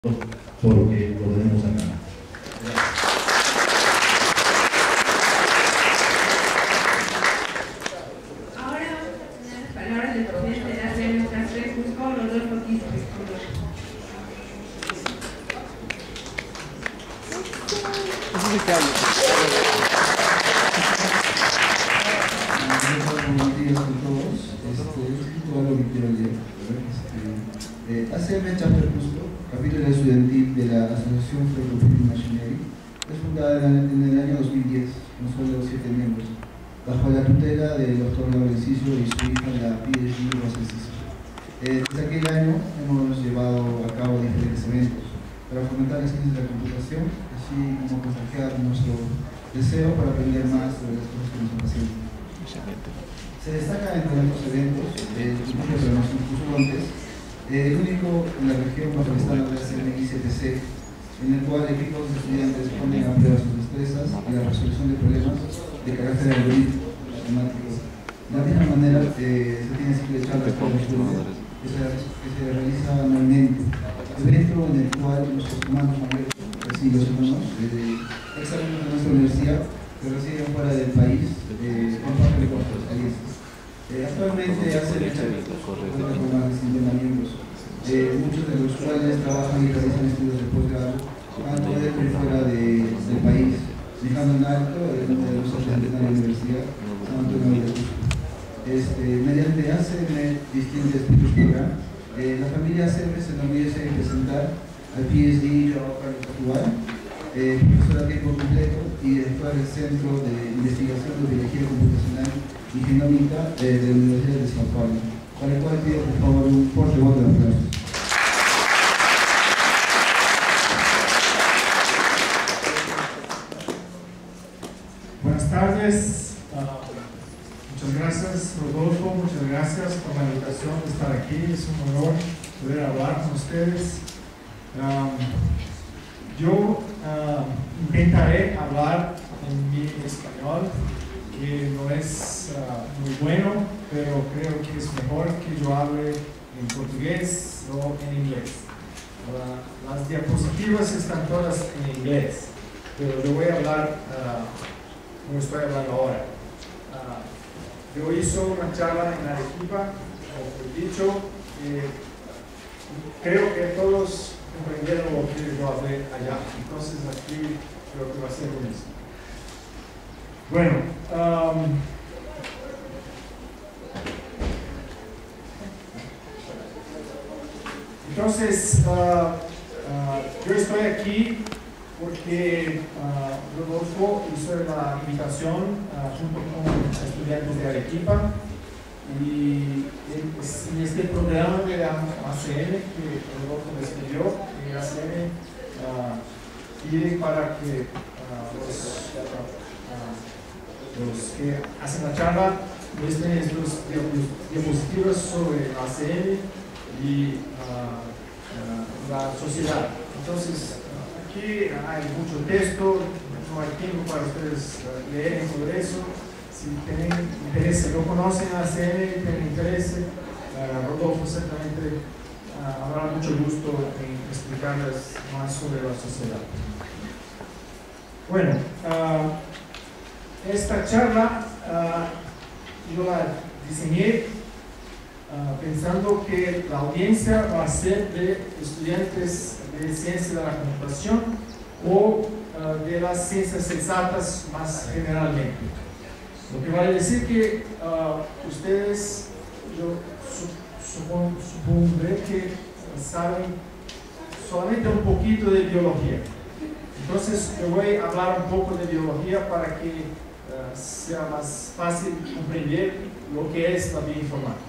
porque lo tenemos acá. Ahora vamos a tener las palabras del presidente de la ACM Castro Cusco, Rodolfo Quispe. Buenos días a todos. Algo que quiero leer. ACM Chapter Cusco, capítulo estudiantil de la Asociación for Computing Machinery, es fundada en el año 2010, con solo 7 miembros, bajo la tutela del Dr. Laurencio y su hija, la PhD Rosa Enciso. Desde aquel año hemos llevado a cabo diferentes eventos para fomentar la ciencia de la computación, así como contagiar nuestro deseo para aprender más sobre las cosas que nos apasionan. Se destaca entre estos eventos el curso de programación Cuscontes, el único en la región bajo el estándar de CMI-CPC, en el cual equipos de estudiantes ponen a prueba sus destrezas y la resolución de problemas de carácter algorítmico, matemático. De la misma manera, se tiene ciclo de charlas con los estudiantes que se realiza anualmente, evento en el cual los hermanos mayores, así los hermanos exalumnos de nuestra universidad que residen fuera del país, comparten con sus experiencias. Actualmente hace cuenta con más de 50 miembros, muchos de los cuales trabajan y realizan estudios de posgrado, tanto dentro y fuera del país, dejando en alto el nombre de los estudiantes de la Universidad San Antonio de Cusco. Mediante ACM Distinct Speakers Program, la familia ACM se enorgullece de presentar al PhD Joao Carlos Actual, profesor a tiempo completo y director del Centro de Investigación de Biología Computacional y Genómica de la Universidad de São Paulo, para el cual pido por favor un fuerte voto de aplausos. Buenas tardes, muchas gracias Rodolfo, muchas gracias por la invitación de estar aquí, es un honor poder hablar con ustedes. Yo intentaré hablar en mi español, que no es muy bueno, pero creo que es mejor que yo hable en portugués o en inglés. Las diapositivas están todas en inglés, pero yo voy a hablar como estoy hablando ahora. Yo hice una charla en Arequipa, como he dicho, creo que todos comprendieron lo que yo hablé allá, entonces aquí creo que va a ser lo mismo. Bueno, entonces yo estoy aquí porque Rodolfo hizo la invitación junto con estudiantes de Arequipa y en este programa de ACM que Rodolfo describió, ACM pide para que los que hacen la charla muestren estos diapositivas sobre ACM y la sociedad. Entonces, aquí hay mucho texto, no hay tiempo para ustedes leer sobre eso. Si tienen interés, si no conocen a ACM, tienen interés, Rodolfo certamente habrá mucho gusto en explicarles más sobre la sociedad. Bueno, esta charla yo la diseñé pensando que la audiencia va a ser de estudiantes de ciencia de la computación o de las ciencias exactas más generalmente. Lo que vale decir que ustedes, yo supondré que saben solamente un poquito de biología. Entonces yo voy a hablar un poco de biología para que sea más fácil comprender lo que es la bioinformática.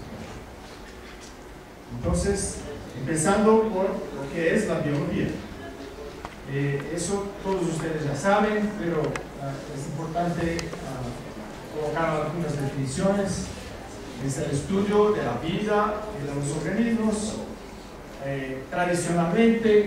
Entonces, empezando por lo que es la biología. Eso todos ustedes ya saben, pero es importante colocar algunas definiciones. Es el estudio de la vida y de los organismos. Tradicionalmente,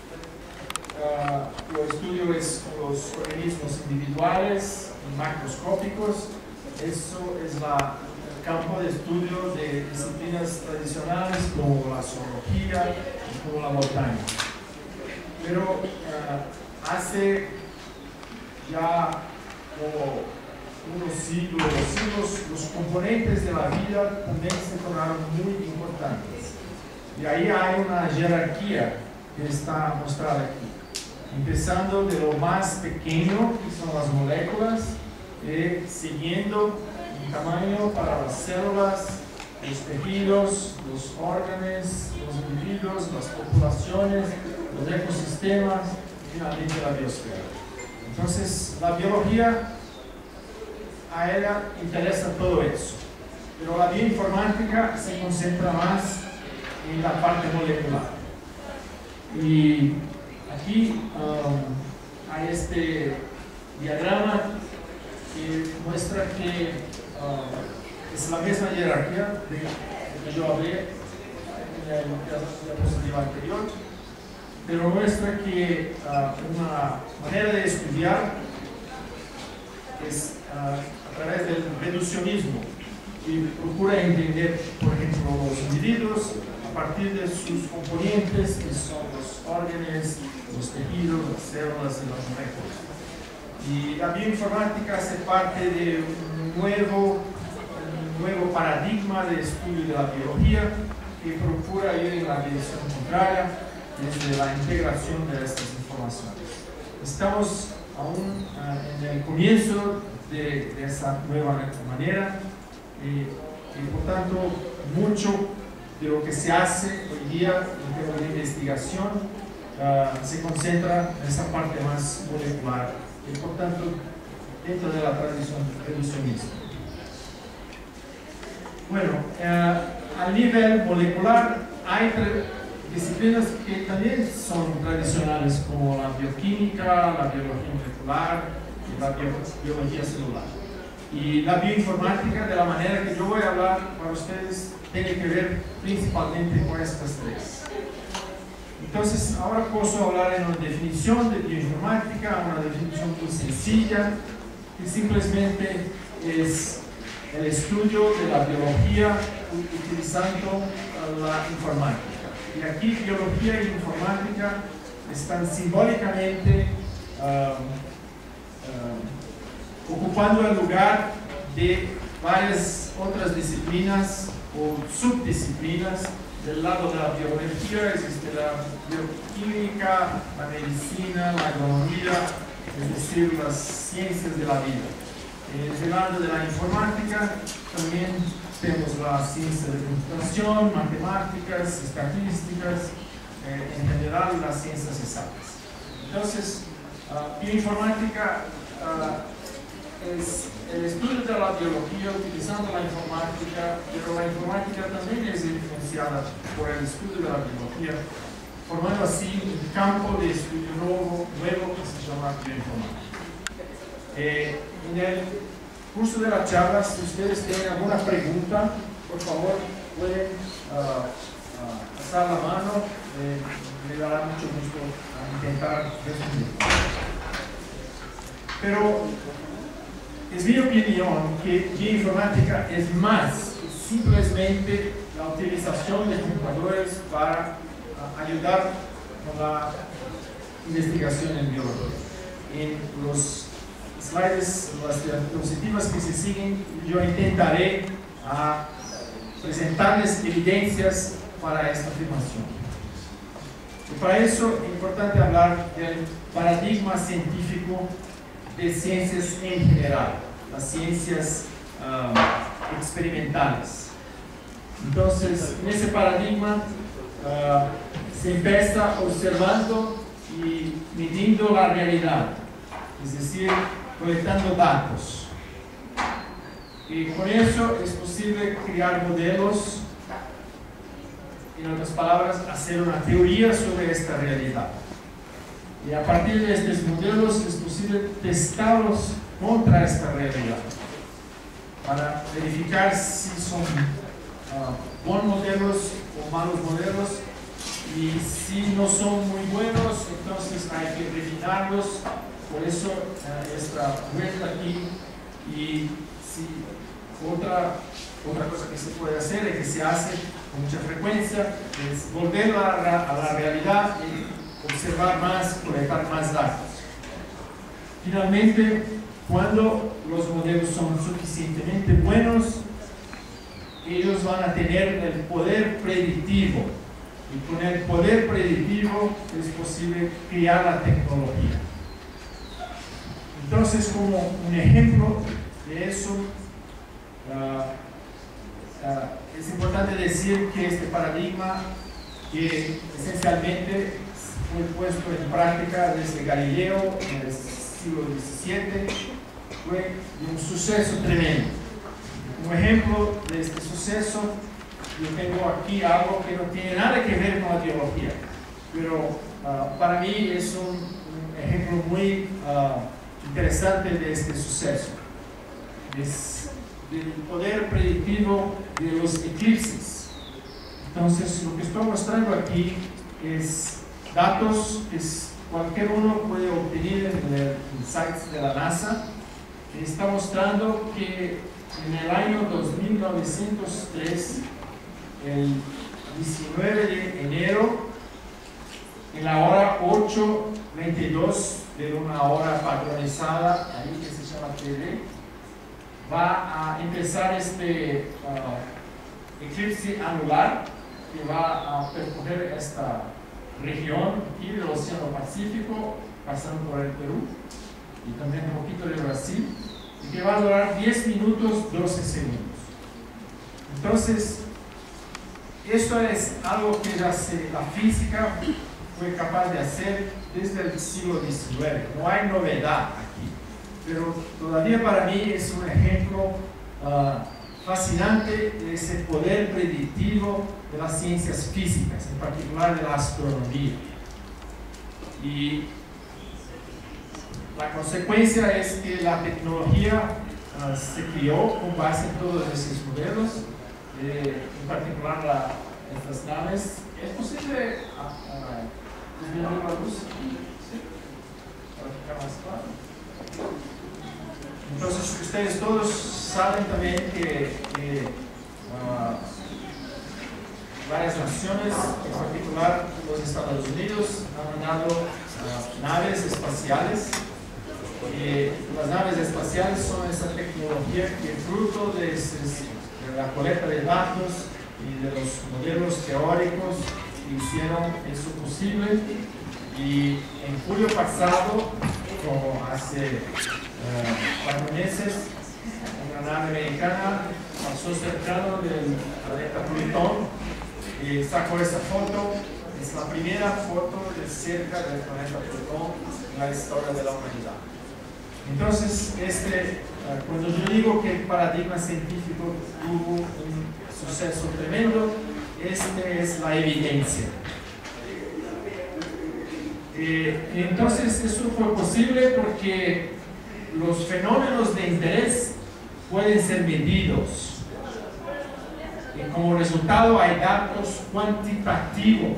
el estudio es con los organismos individuales y macroscópicos. Eso es el campo de estudio de disciplinas tradicionales como la zoología y como la botánica. pero hace ya como unos siglos, los componentes de la vida también se tornaron muy importantes. Y ahí hay una jerarquía que está mostrada aquí. Empezando de lo más pequeño, que son las moléculas, siguiendo en tamaño para las células, los tejidos, los órganos, los individuos, las populaciones, los ecosistemas y finalmente la biosfera. Entonces, la biología, a ella interesa todo eso, pero la bioinformática se concentra más en la parte molecular. Y aquí hay este diagrama que muestra que es la misma jerarquía de que yo hablé en la diapositiva anterior, pero muestra que una manera de estudiar es a través del reduccionismo, y procura entender, por ejemplo, los individuos a partir de sus componentes, que son los órganos, los tejidos, las células y las moléculas. Y la bioinformática hace parte de un nuevo paradigma de estudio de la biología que procura ir en la dirección contraria desde la integración de estas informaciones. Estamos aún en el comienzo de esa nueva manera y por tanto mucho de lo que se hace hoy día en términos de investigación se concentra en esa parte más molecular y por tanto dentro de la tradición reduccionista. Bueno, a nivel molecular hay disciplinas que también son tradicionales como la bioquímica, la biología molecular y la biología celular. Y la bioinformática, de la manera que yo voy a hablar para ustedes, tiene que ver principalmente con estas tres. Entonces, ahora puedo hablar en una definición de bioinformática, una definición muy sencilla, que simplemente es el estudio de la biología utilizando la informática. Y aquí biología e informática están simbólicamente ocupando el lugar de varias otras disciplinas o subdisciplinas. Del lado de la biología existe la bioquímica, la medicina, la agronomía, es decir, las ciencias de la vida. Del lado de la informática también tenemos la ciencia de computación, matemáticas, estadísticas, en general las ciencias exactas. Entonces, bioinformática es el estudio de la biología utilizando la informática, pero la informática también es influenciada por el estudio de la biología, formando así un campo de estudio nuevo que se llama bioinformática. En el curso de la charla, si ustedes tienen alguna pregunta, por favor, pueden alzar la mano, me dará mucho gusto intentar responder. Pero es mi opinión que bioinformática es más que simplemente la utilización de computadores para ayudar con la investigación en biología. En los slides, las diapositivas que se siguen, yo intentaré presentarles evidencias para esta afirmación. Y para eso es importante hablar del paradigma científico de ciencias en general, las ciencias experimentales. Entonces, en ese paradigma se empieza observando y midiendo la realidad, es decir, colectando datos. Y con eso es posible crear modelos, en otras palabras, hacer una teoría sobre esta realidad. Y a partir de estos modelos es posible testarlos contra esta realidad para verificar si son buenos modelos o malos modelos, y si no son muy buenos, entonces hay que refinarlos. Por eso esta vuelta aquí. Y si otra cosa que se puede hacer y que se hace con mucha frecuencia es volver a la realidad y observar más, colectar más datos. Finalmente, cuando los modelos son suficientemente buenos, ellos van a tener el poder predictivo. Y con el poder predictivo es posible crear la tecnología. Entonces, como un ejemplo de eso, es importante decir que este paradigma, que esencialmente fue puesto en práctica desde Galileo en el siglo XVII, fue un suceso tremendo. Como ejemplo de este suceso, yo tengo aquí algo que no tiene nada que ver con la biología, pero para mí es un ejemplo muy interesante de este suceso. Es del poder predictivo de los eclipses. Entonces, lo que estoy mostrando aquí es datos que cualquier uno puede obtener en sites de la NASA. Está mostrando que en el año 2903, el 19 de enero, en la hora 8:22 de una hora patronizada, ahí que se llama TV, va a empezar este eclipse anular que va a percorrer esta región aquí del Océano Pacífico, pasando por el Perú y también un poquito de Brasil, y que va a durar 10 minutos 12 segundos. Entonces, esto es algo que la física fue capaz de hacer desde el siglo XIX. No hay novedad aquí, pero todavía para mí es un ejemplo fascinante de ese poder predictivo de las ciencias físicas, en particular de la astronomía. Y la consecuencia es que la tecnología se creó con base en todos esos modelos, en particular estas naves. ¿Es posible disminuir la luz? ¿Sí? Para ficar más claro. Entonces, ustedes todos saben también que varias naciones, en particular los Estados Unidos, han mandado naves espaciales. Las naves espaciales son esa tecnología que fruto de la colecta de datos y de los modelos teóricos que hicieron eso posible. Y en julio pasado, como hace 4 meses, una nave americana pasó cercano del planeta Plutón y sacó esa foto. Es la primera foto de cerca del planeta Plutón en la historia de la humanidad. Entonces, cuando yo digo que el paradigma científico tuvo un suceso tremendo, es la evidencia. Entonces, eso fue posible porque los fenómenos de interés pueden ser medidos. Y como resultado hay datos cuantitativos.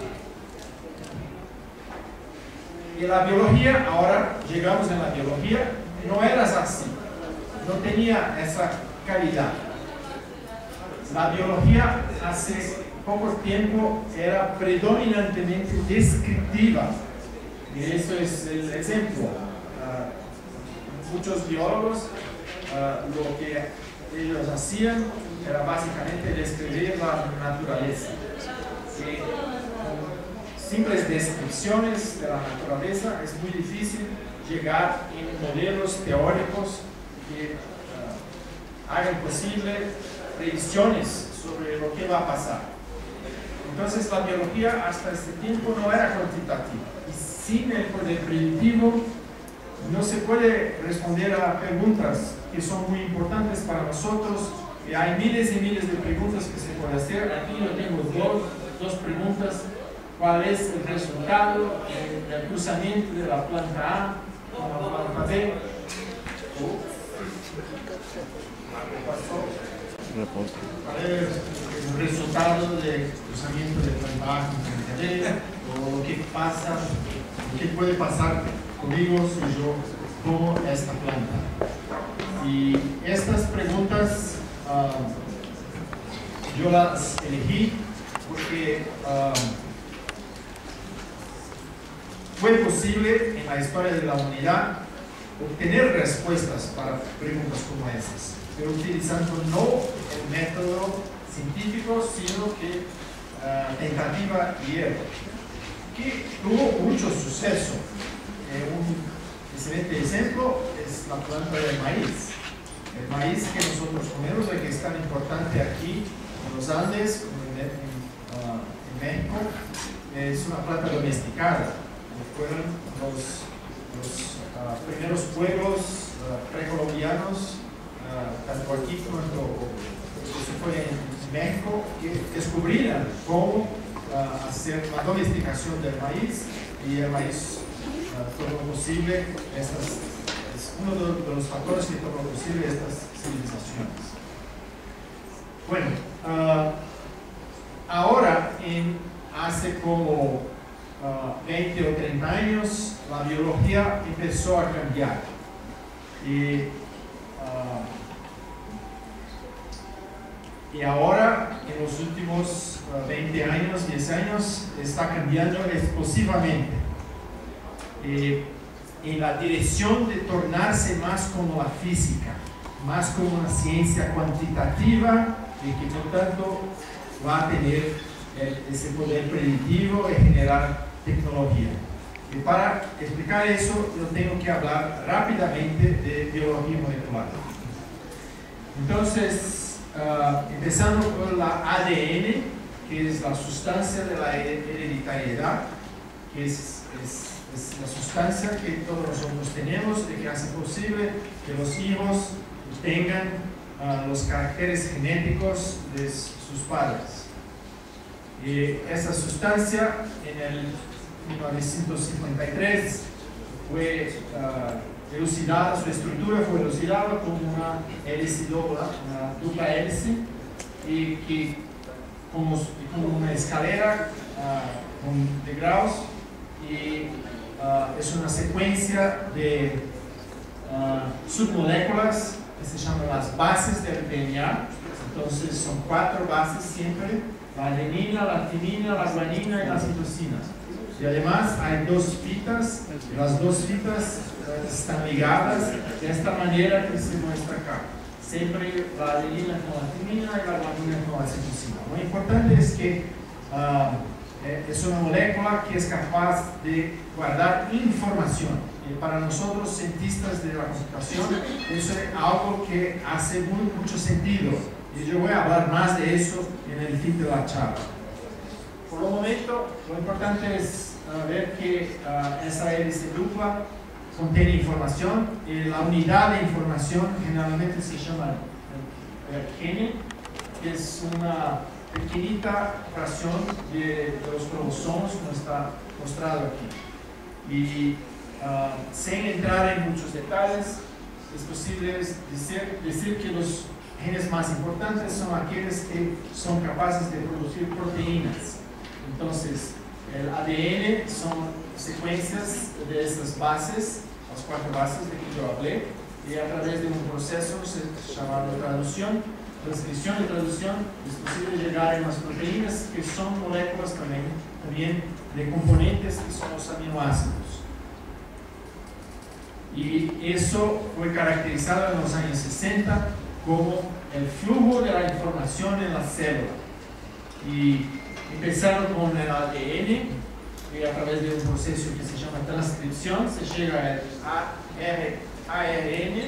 Y la biología, ahora llegamos a la biología, no era así, no tenía esa calidad. La biología hace poco tiempo era predominantemente descriptiva, y eso es el ejemplo. Muchos biólogos lo que ellos hacían era básicamente describir la naturaleza. Simples descripciones de la naturaleza es muy difícil llegar en modelos teóricos que hagan posible predicciones sobre lo que va a pasar. Entonces la biología hasta este tiempo no era cuantitativa, y sin el poder predictivo no se puede responder a preguntas que son muy importantes para nosotros. Y hay miles y miles de preguntas que se pueden hacer. Aquí yo tengo dos preguntas. ¿Cuál es el resultado del cruzamiento de la planta A con la planta B? ¿Cuál es el resultado del cruzamiento de planta A con planta B? ¿O lo que pasa, lo que puede pasar conmigo si yo como esta planta? Y estas preguntas yo las elegí porque fue posible en la historia de la humanidad obtener respuestas para preguntas como esas, pero utilizando no el método científico, sino que tentativa y error, que tuvo mucho suceso. Un excelente ejemplo es la planta del maíz. El maíz que nosotros comemos, que es tan importante aquí en los Andes, como en México, es una planta domesticada. Fueron los primeros pueblos precolombianos, tanto aquí como se fue en México, que descubrieron cómo hacer la domesticación del maíz, y el maíz todo lo posible, es uno de los factores que todo lo posible estas civilizaciones. Bueno, ahora hace como 20 o 30 años la biología empezó a cambiar y ahora en los últimos 20 años, 10 años está cambiando explosivamente en la dirección de tornarse más como la física, más como una ciencia cuantitativa, y que por tanto va a tener ese poder predictivo de generar tecnología. Y para explicar eso, yo tengo que hablar rápidamente de biología molecular. Entonces, empezando por la ADN, que es la sustancia de la hereditariedad, que es la sustancia que todos nosotros tenemos y que hace posible que los hijos tengan los caracteres genéticos de sus padres. Y esa sustancia en el 1953 fue elucidada, su estructura fue elucidada como una hélice doble, una dupla hélice, y que como una escalera de grados, y es una secuencia de submoléculas que se llaman las bases del DNA. Entonces son 4 bases siempre: la adenina, la timina, la guanina y la citosina. Y además hay 2 fitas, y las 2 fitas están ligadas de esta manera que se muestra acá. Siempre la adenina con la timina y la guanina con la citosina. Lo importante es que es una molécula que es capaz de guardar información. Y para nosotros, cientistas de la computación, eso es algo que hace mucho sentido. Y yo voy a hablar más de eso en el fin de la charla. Por el momento, lo importante es ver que esa hélice dupla contiene información, y la unidad de información generalmente se llama el gene, que es una pequeñita fracción de los cromosomas, como está mostrado aquí. Y sin entrar en muchos detalles, es posible decir que los genes más importantes son aquellos que son capaces de producir proteínas. Entonces, el ADN son secuencias de estas bases, las 4 bases de que yo hablé, y a través de un proceso llamado transcripción y traducción es posible llegar a las proteínas, que son moléculas también de componentes que son los aminoácidos. Y eso fue caracterizado en los años 60 como el flujo de la información en la célula. Y empezaron con el ADN, y a través de un proceso que se llama transcripción se llega al ARN,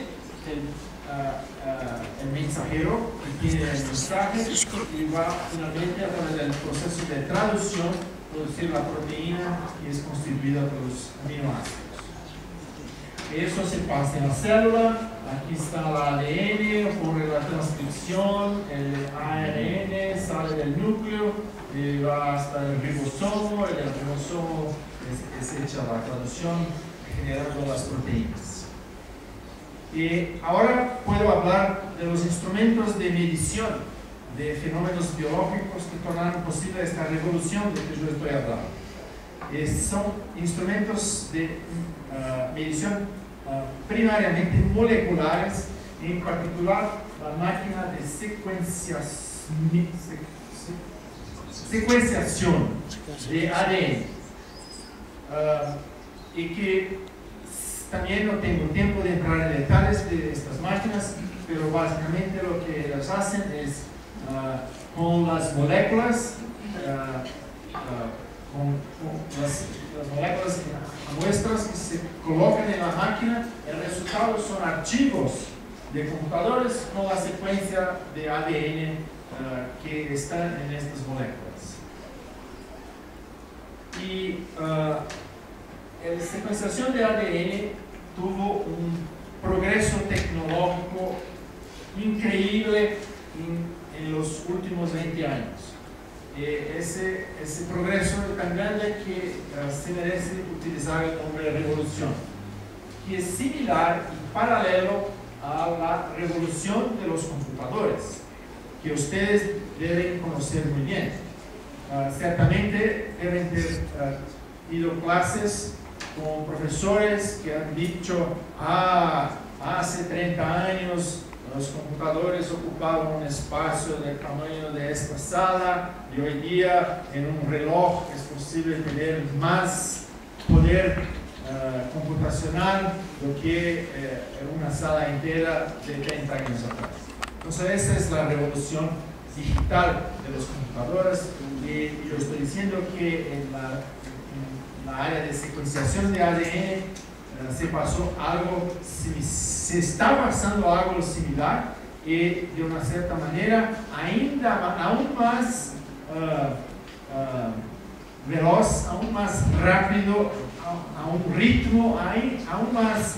el mensajero que tiene el mensaje, y va finalmente a través del proceso de traducción producir la proteína, que es constituida por los aminoácidos. Eso se pasa en la célula. Aquí está el ADN, ocurre la transcripción, el ARN sale del núcleo y va hasta el ribosomo, y del ribosomo es hecha la traducción generando las proteínas. Y ahora puedo hablar de los instrumentos de medición de fenómenos biológicos que tornaron posible esta revolución de que yo estoy hablando. Son instrumentos de medición primariamente moleculares, en particular la máquina de secuenciación de ADN. y que también no tengo tiempo de entrar en detalles de estas máquinas, pero básicamente lo que ellas hacen es con las moléculas, con las moléculas muestras que se colocan en la máquina, el resultado son archivos de computadores con la secuencia de ADN que están en estas moléculas. Y la secuenciación de ADN tuvo un progreso tecnológico increíble en los últimos 20 años. Ese progreso es tan grande que se merece utilizar el nombre de revolución, que es similar y paralelo a la revolución de los computadores, que ustedes deben conocer muy bien. Ciertamente deben ter ido clases con profesores que han dicho, hace 30 años los computadores ocupaban un espacio del tamaño de esta sala y hoy día en un reloj es posible tener más poder computacional do que en una sala entera de 30 años atrás. Entonces esa es la revolución digital de los computadores y yo estoy diciendo que en la área de secuenciación de ADN se pasó algo, se está pasando algo similar y de una cierta manera aún más veloz, aún más rápido, a un ritmo aún más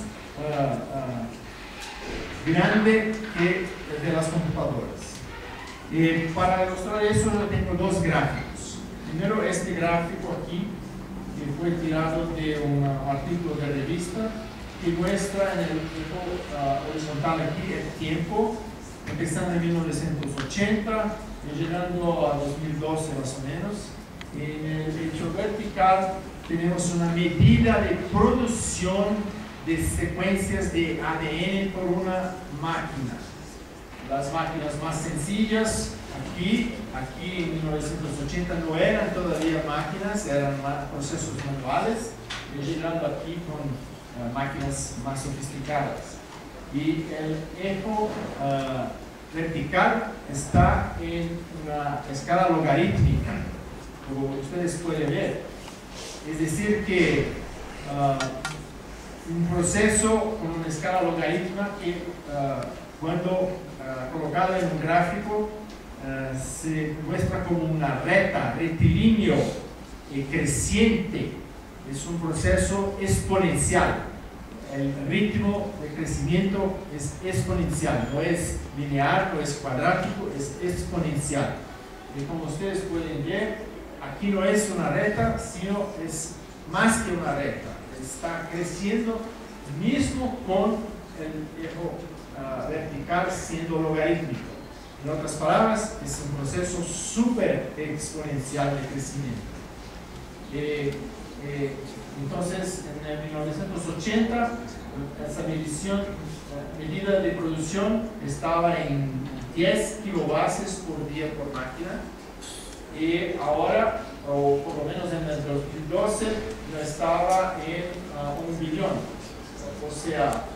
grande que el de las computadoras. Para ilustrar eso yo tengo dos gráficos. Primero este gráfico aquí, que fue tirado de un artículo de revista que muestra en el eje horizontal aquí el tiempo, empezando en 1980 y llegando a 2012 más o menos. En el eje vertical tenemos una medida de producción de secuencias de ADN por una máquina. Las máquinas más sencillas, aquí en 1980 no eran todavía máquinas, eran procesos manuales, y llegando aquí con máquinas más sofisticadas. Y el eje vertical está en una escala logarítmica, como ustedes pueden ver. Es decir que un proceso con una escala logarítmica que cuando colocado en un gráfico se muestra como una recta, rectilíneo y creciente. Es un proceso exponencial. El ritmo de crecimiento es exponencial, no es lineal, no es cuadrático, es exponencial. Y como ustedes pueden ver, aquí no es una recta, sino es más que una recta. Está creciendo mismo con el eje vertical siendo logarítmico. En otras palabras, es un proceso súper exponencial de crecimiento. Entonces, en 1980, esa medida de producción estaba en 10 kilobases por día por máquina, y ahora, o por lo menos en el 2012, ya estaba en 1 billón, o sea,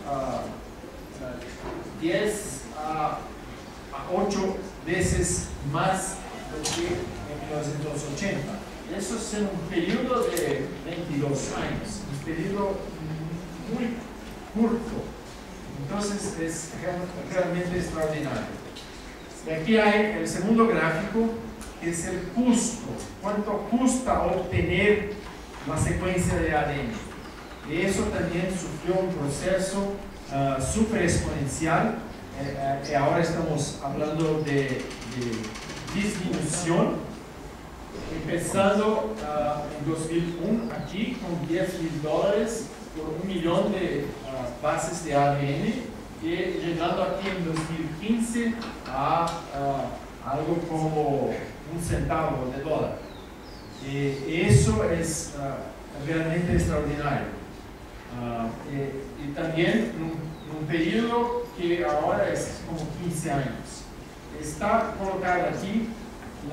10 a 8 veces más do que en 1980. Eso es en un periodo de 22 años, un periodo muy corto. Entonces es realmente extraordinario. Y aquí hay el segundo gráfico, que es el costo. ¿Cuánto cuesta obtener la secuencia de ADN? Y eso también sufrió un proceso súper exponencial. Y ahora estamos hablando de disminución. Empezando en 2001 aquí con $10.000 por 1 millón de bases de ADN y llegando aquí en 2015 a algo como 1 centavo de dólar. Y eso es realmente extraordinario. Y también un periodo que ahora es como 15 años. Está colocada aquí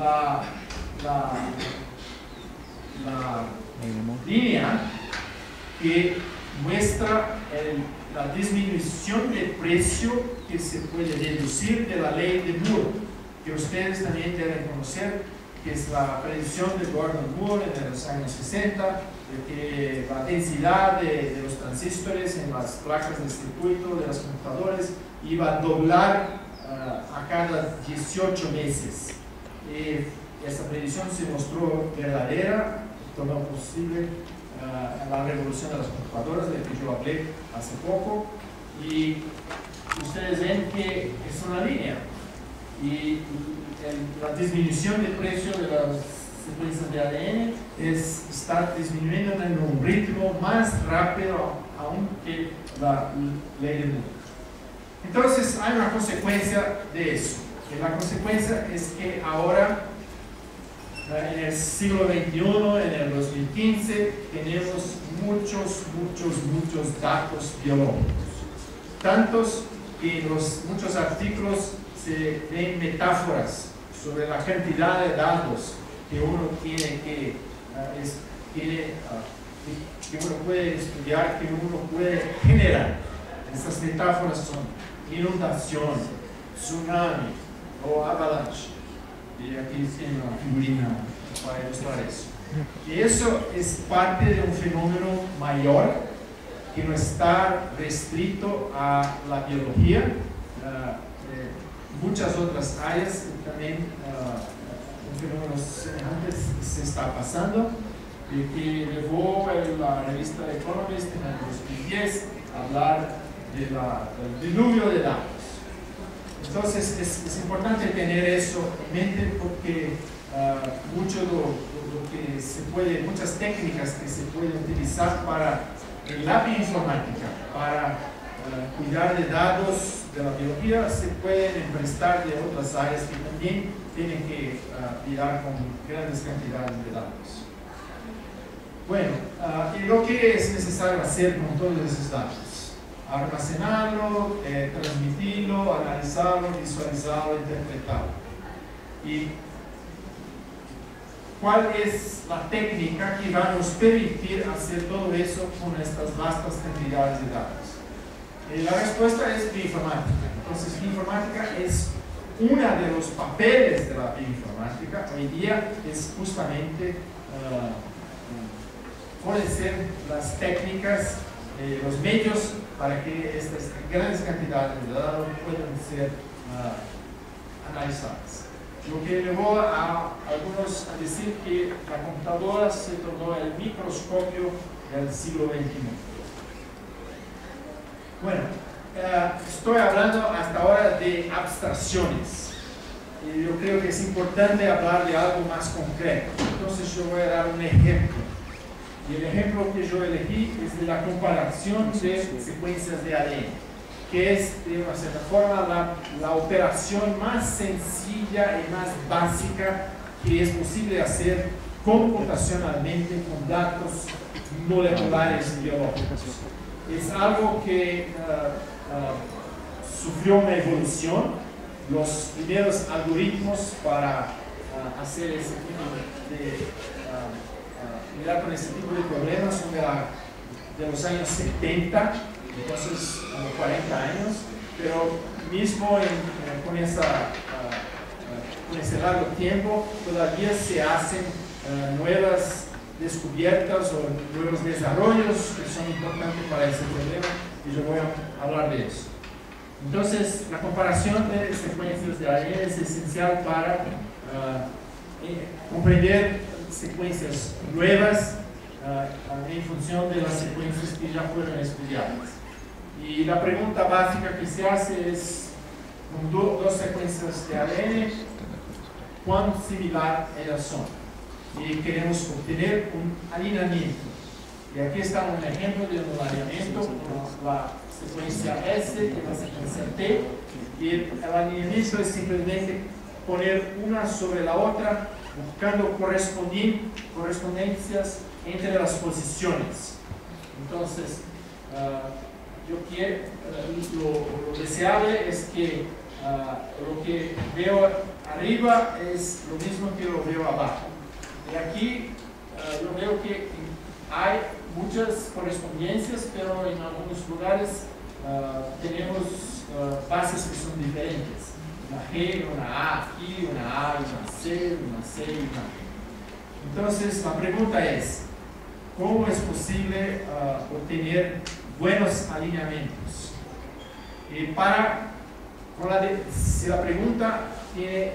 la línea que muestra la disminución de precio que se puede deducir de la ley de Moore, que ustedes también deben conocer, que es la predicción de Gordon Moore en los años 60, de que la densidad de los transistores en las placas de circuito de las computadoras iba a doblar a cada 18 meses. Esta predicción se mostró verdadera, tomó posible la revolución de las computadoras, de que yo hablé hace poco, y ustedes ven que es una línea, y la disminución de precio de las secuencias de ADN está disminuyendo en un ritmo más rápido aún que la ley de Moore. Entonces hay una consecuencia de eso, y la consecuencia es que ahora en el siglo XXI, en el 2015, tenemos muchos datos biológicos. Tantos que en muchos artículos se ven metáforas sobre la cantidad de datos que uno tiene que uno puede estudiar, que uno puede generar. Estas metáforas son inundación, tsunami o avalanche. Y aquí tiene una figurina para ilustrar eso. Y eso es parte de un fenómeno mayor que no está restrito a la biología. Muchas otras áreas también fenómenos semejantes se está pasando, y que llevó la revista Economist en el 2010 a hablar del diluvio de datos. Entonces es importante tener eso en mente, porque mucho que se puede, muchas técnicas que se pueden utilizar para la bioinformática, para cuidar de datos de la biología, se pueden prestar de otras áreas que también tienen que lidiar con grandes cantidades de datos. Bueno, y lo que es necesario hacer con todos esos datos: almacenarlo, transmitirlo, analizarlo, visualizarlo, interpretarlo. ¿Y cuál es la técnica que va a nos permitir hacer todo eso con estas vastas cantidades de datos? La respuesta es bioinformática. Entonces, bioinformática es uno de los papeles de la bioinformática. Hoy día es justamente fornecer las técnicas, los medios para que estas grandes cantidades de datos puedan ser analizadas. Lo que llevó a algunos a decir que la computadora se tornó el microscopio del siglo XXI. Bueno, estoy hablando hasta ahora de abstracciones, y yo creo que es importante hablar de algo más concreto. Entonces yo voy a dar un ejemplo, y el ejemplo que yo elegí es de la comparación de secuencias de ADN, que es de una cierta forma la operación más sencilla y más básica que es posible hacer computacionalmente con datos moleculares biológicos. Es algo que sufrió una evolución. Los primeros algoritmos para hacer ese tipo de mirar con ese tipo de problemas son de los años 70, entonces como 40 años, pero mismo con ese largo tiempo todavía se hacen nuevas descubiertas o nuevos desarrollos que son importantes para ese problema, y yo voy a hablar de eso. Entonces, la comparación de secuencias de ADN es esencial para comprender secuencias nuevas en función de las secuencias que ya fueron estudiadas. Y la pregunta básica que se hace es, con dos secuencias de ADN, ¿cuán similar ellas son? Y queremos obtener un alineamiento. Y aquí está un ejemplo de un alineamiento con la secuencia S y la secuencia T. Y el alineamiento es simplemente poner una sobre la otra, buscando correspondencias entre las posiciones. Entonces, lo deseable es que lo que veo arriba es lo mismo que lo veo abajo. Y aquí yo veo que hay muchas correspondencias, pero en algunos lugares tenemos bases que son diferentes. Una G, una A aquí, una A y una C, y una G. Entonces, la pregunta es, ¿cómo es posible obtener buenos alineamientos? Y si la pregunta tiene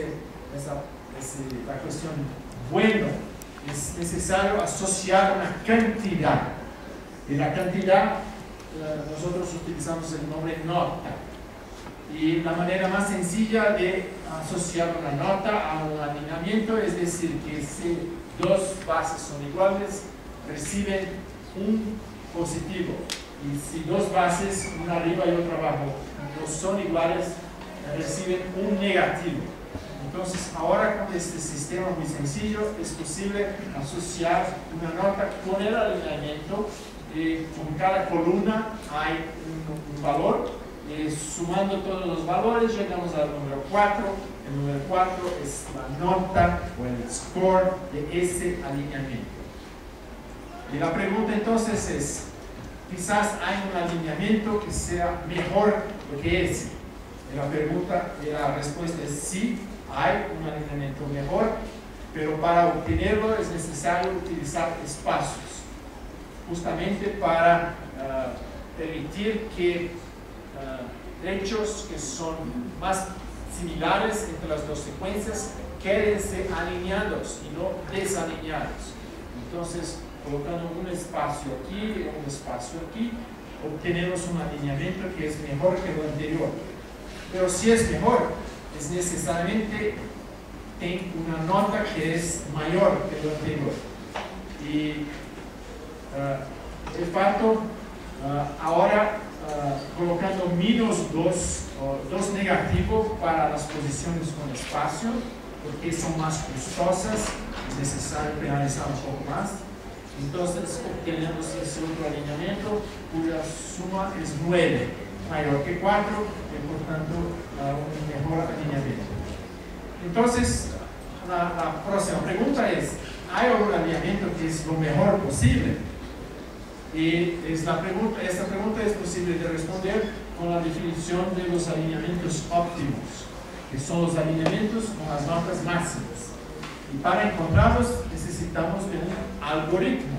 la cuestión bueno, es necesario asociar una cantidad. Y la cantidad, nosotros utilizamos el nombre nota. Y la manera más sencilla de asociar una nota a un alineamiento es decir que si dos bases son iguales, reciben un positivo. Y si dos bases, una arriba y otra abajo, no son iguales, reciben un negativo. Entonces, ahora con este sistema muy sencillo, es posible asociar una nota con el alineamiento. Con cada columna hay un valor. Sumando todos los valores, llegamos al número 4. El número 4 es la nota o el score de ese alineamiento. Y la pregunta entonces es, quizás hay un alineamiento que sea mejor que ese. Y la respuesta es sí, hay un alineamiento mejor, pero para obtenerlo es necesario utilizar espacios, justamente para permitir que hechos que son más similares entre las dos secuencias queden alineados y no desalineados. Entonces, colocando un espacio aquí y un espacio aquí, obtenemos un alineamiento que es mejor que lo anterior. Pero si es mejor, es necesariamente tiene una nota que es mayor que lo anterior. Y el facto ahora colocando -2 negativo para las posiciones con espacio, porque son más costosas, es necesario penalizar un poco más. Entonces obtenemos ese otro alineamiento cuya suma es 9, mayor que 4, y por tanto un mejor alineamiento. Entonces la próxima pregunta es, ¿hay algún alineamiento que es lo mejor posible? Y esta pregunta es posible de responder con la definición de los alineamientos óptimos, que son los alineamientos con las notas máximas. Y para encontrarlos necesitamos de un algoritmo.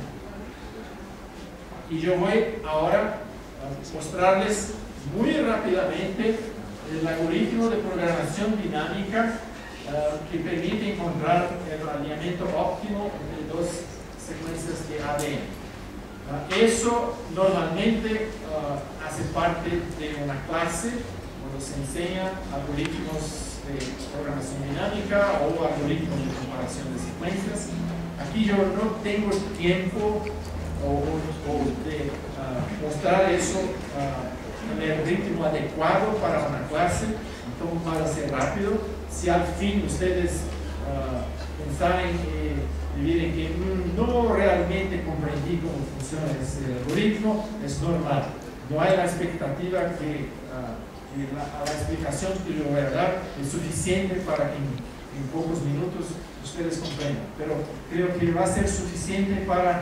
Y yo voy ahora a mostrarles muy rápidamente el algoritmo de programación dinámica que permite encontrar el alineamiento óptimo entre dos secuencias de ADN. Eso normalmente hace parte de una clase cuando se enseña algoritmos de programación dinámica o algoritmos de comparación de secuencias. Aquí yo no tengo tiempo de mostrar eso en el ritmo adecuado para una clase, entonces para ser rápido. Si al fin ustedes pensaran y miren que no realmente comprendí cómo funciona ese algoritmo, es normal. No hay la expectativa que la explicación que yo voy a dar es suficiente para que en pocos minutos ustedes comprendan. Pero creo que va a ser suficiente para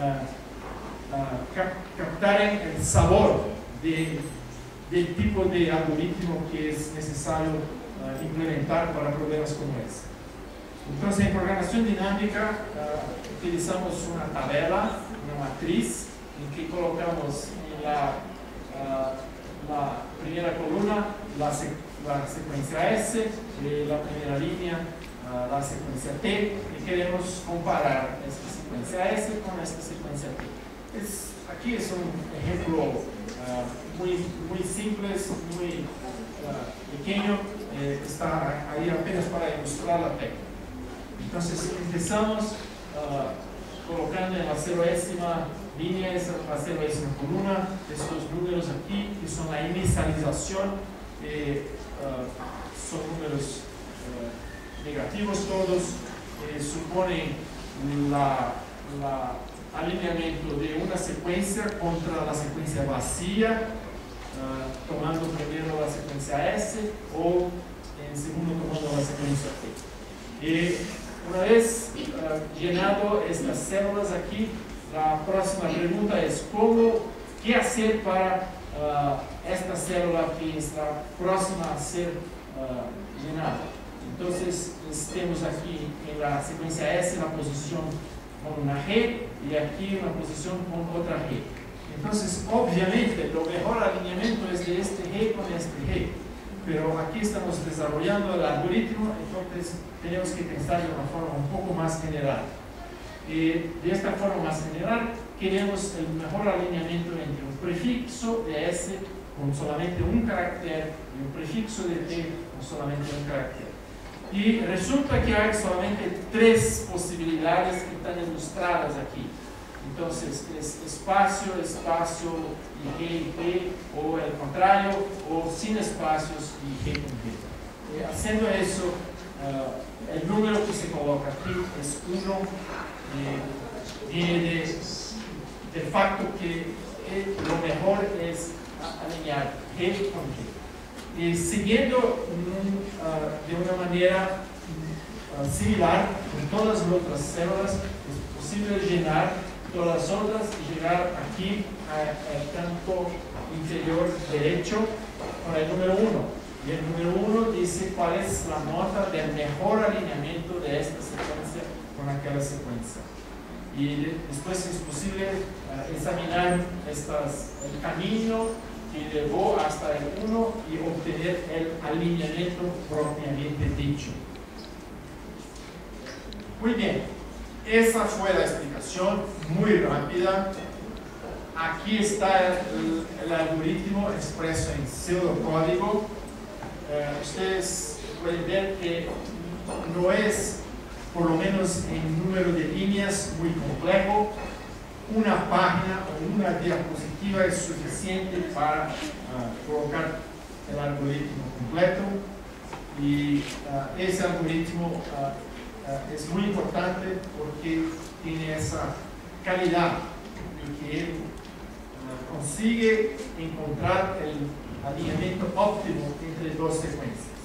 captar el sabor del tipo de algoritmo que es necesario implementar para problemas como este. Entonces, en programación dinámica utilizamos una tabla, una matriz, en que colocamos en la primera columna la secuencia S, la primera línea la secuencia T, y queremos comparar esta secuencia S con esta secuencia T. Aquí es un ejemplo muy simple, muy pequeño, está ahí apenas para ilustrar la técnica. Entonces empezamos colocando en la 0ª línea, la 0ª columna, estos números aquí, que son la inicialización, son números negativos todos, suponen el alineamiento de una secuencia contra la secuencia vacía, tomando primero la secuencia S o en segundo tomando la secuencia T. Una vez llenado estas células aquí, la próxima pregunta es ¿qué hacer para esta célula que está próxima a ser llenada? Entonces, tenemos aquí en la secuencia S la posición con una G y aquí una posición con otra G. Entonces, obviamente, lo mejor alineamiento es de este G con este G. Pero aquí estamos desarrollando el algoritmo, entonces tenemos que pensar de una forma un poco más general. De esta forma más general, queremos el mejor alineamiento entre un prefixo de S con solamente un carácter y un prefixo de T con solamente un carácter. Y resulta que hay solamente 3 posibilidades que están ilustradas aquí. Entonces, es espacio, espacio y G, o el contrario, o sin espacios y G con G. Haciendo eso, el número que se coloca aquí es 1, viene del facto que lo mejor es alinear G con G. Y siguiendo de una manera similar con todas las otras células, es posible llenar todas las otras y llegar aquí al campo inferior derecho con el número 1. Y el número 1 dice cuál es la nota del mejor alineamiento de esta secuencia con aquella secuencia. Y después es posible examinar el camino que llevó hasta el 1 y obtener el alineamiento propiamente dicho. Muy bien, esa fue la explicación muy rápida. Aquí está el algoritmo expreso en pseudocódigo. Ustedes pueden ver que no es, por lo menos en número de líneas, muy complejo. Una página o una diapositiva es suficiente para colocar el algoritmo completo. Y ese algoritmo es muy importante porque tiene esa calidad de que él consigue encontrar el alineamiento óptimo entre 2 secuencias.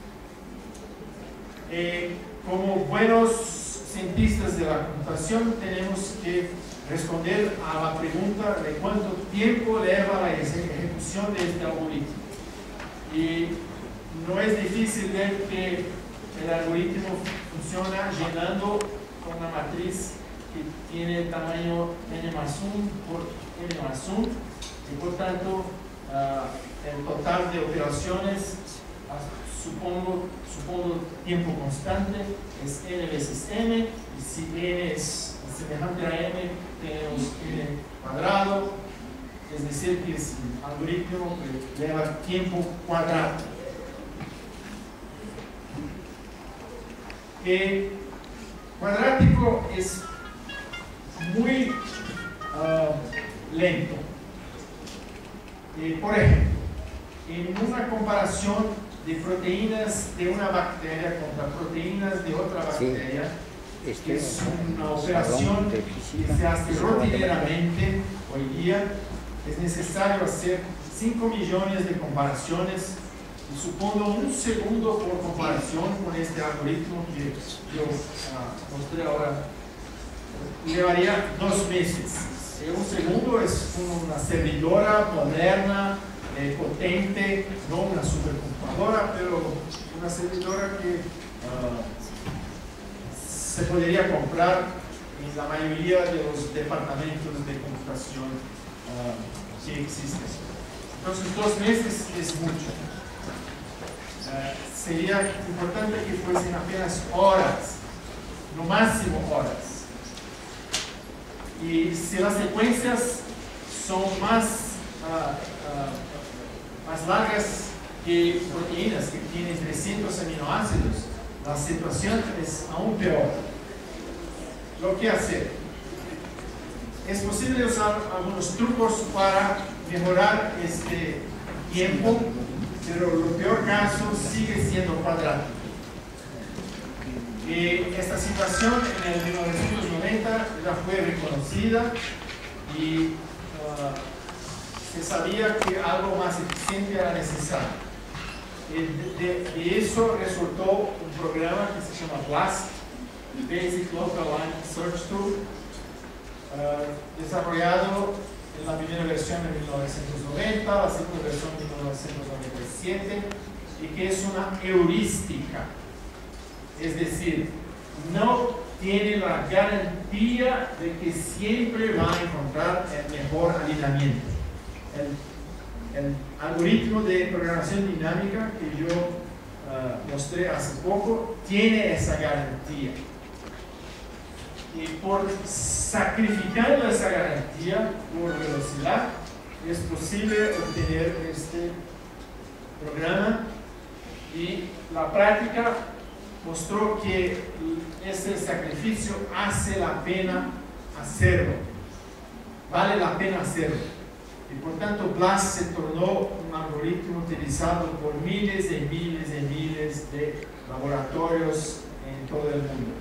Como buenos cientistas de la computación tenemos que responder a la pregunta de cuánto tiempo lleva la ejecución de este algoritmo. Y no es difícil ver que el algoritmo funciona llenando con una matriz que tiene tamaño n más 1 por n más 1 y por tanto el total de operaciones supongo tiempo constante es n veces m, y si n es semejante a m tenemos n cuadrado, es decir que es un algoritmo que lleva tiempo cuadrado. Cuadrático es muy lento. Por ejemplo, en una comparación de proteínas de una bacteria contra proteínas de otra bacteria, que es una operación que se hace rutinariamente hoy día, es necesario hacer 5 millones de comparaciones. Y supongo 1 segundo por comparación con este algoritmo que yo mostré ahora, llevaría 2 meses. 1 segundo es una servidora moderna, potente, no una supercomputadora, pero una servidora que se podría comprar en la mayoría de los departamentos de computación que existen. Entonces 2 meses es mucho. Sería importante que fuesen apenas horas, no máximo horas. Y si las secuencias son más largas que proteínas que tienen 300 aminoácidos, la situación es aún peor. Lo que hacer? Es posible usar algunos trucos para mejorar este tiempo, pero lo peor caso sigue siendo cuadrático. Esta situación en el 1990 ya fue reconocida y se sabía que algo más eficiente era necesario. De eso resultó un programa que se llama BLAST, Basic Local Line Search Tool, desarrollado en la primera versión en 1990, la segunda versión en 1997, y que es una heurística, es decir, no tiene la garantía de que siempre va a encontrar el mejor alineamiento. El algoritmo de programación dinámica que yo mostré hace poco tiene esa garantía. Y por sacrificando esa garantía por velocidad, es posible obtener este programa, y la práctica mostró que ese sacrificio hace la pena hacerlo, vale la pena hacerlo. Y por tanto BLAST se tornó un algoritmo utilizado por miles y miles y miles de laboratorios en todo el mundo.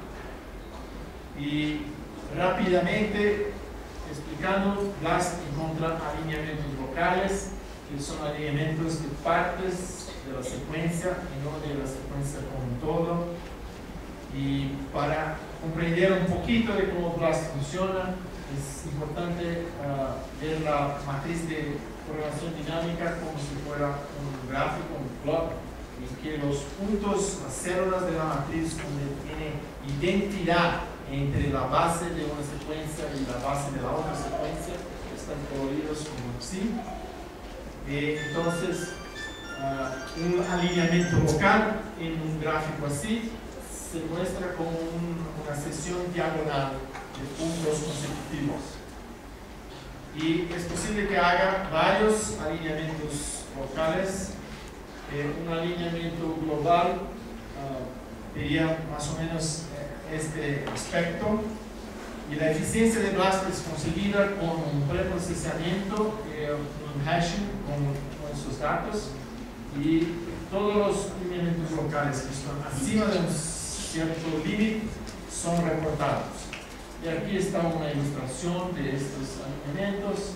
Y rápidamente explicando, BLAST encuentra alineamientos locales, que son alineamientos de partes de la secuencia y no de la secuencia como un todo. Y para comprender un poquito de cómo BLAST funciona, es importante ver la matriz de programación dinámica como si fuera un gráfico, un plot, en que los puntos, las células de la matriz donde tiene identidad entre la base de una secuencia y la base de la otra secuencia están coloridos como así. Entonces, un alineamiento local en un gráfico así se muestra como una sección diagonal de puntos consecutivos. Y es posible que haga varios alineamientos locales. Un alineamiento global sería más o menos este aspecto. Y la eficiencia de BLAST es conseguida con un preprocesamiento, un hashing con esos datos, y todos los alineamientos locales que están encima de un cierto límite son reportados. Y aquí está una ilustración de estos alineamientos.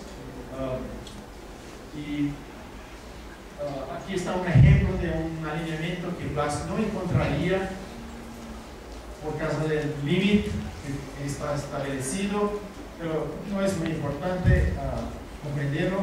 Aquí está un ejemplo de un alineamiento que BLAST no encontraría por causa del límite que está establecido, pero no es muy importante comprenderlo.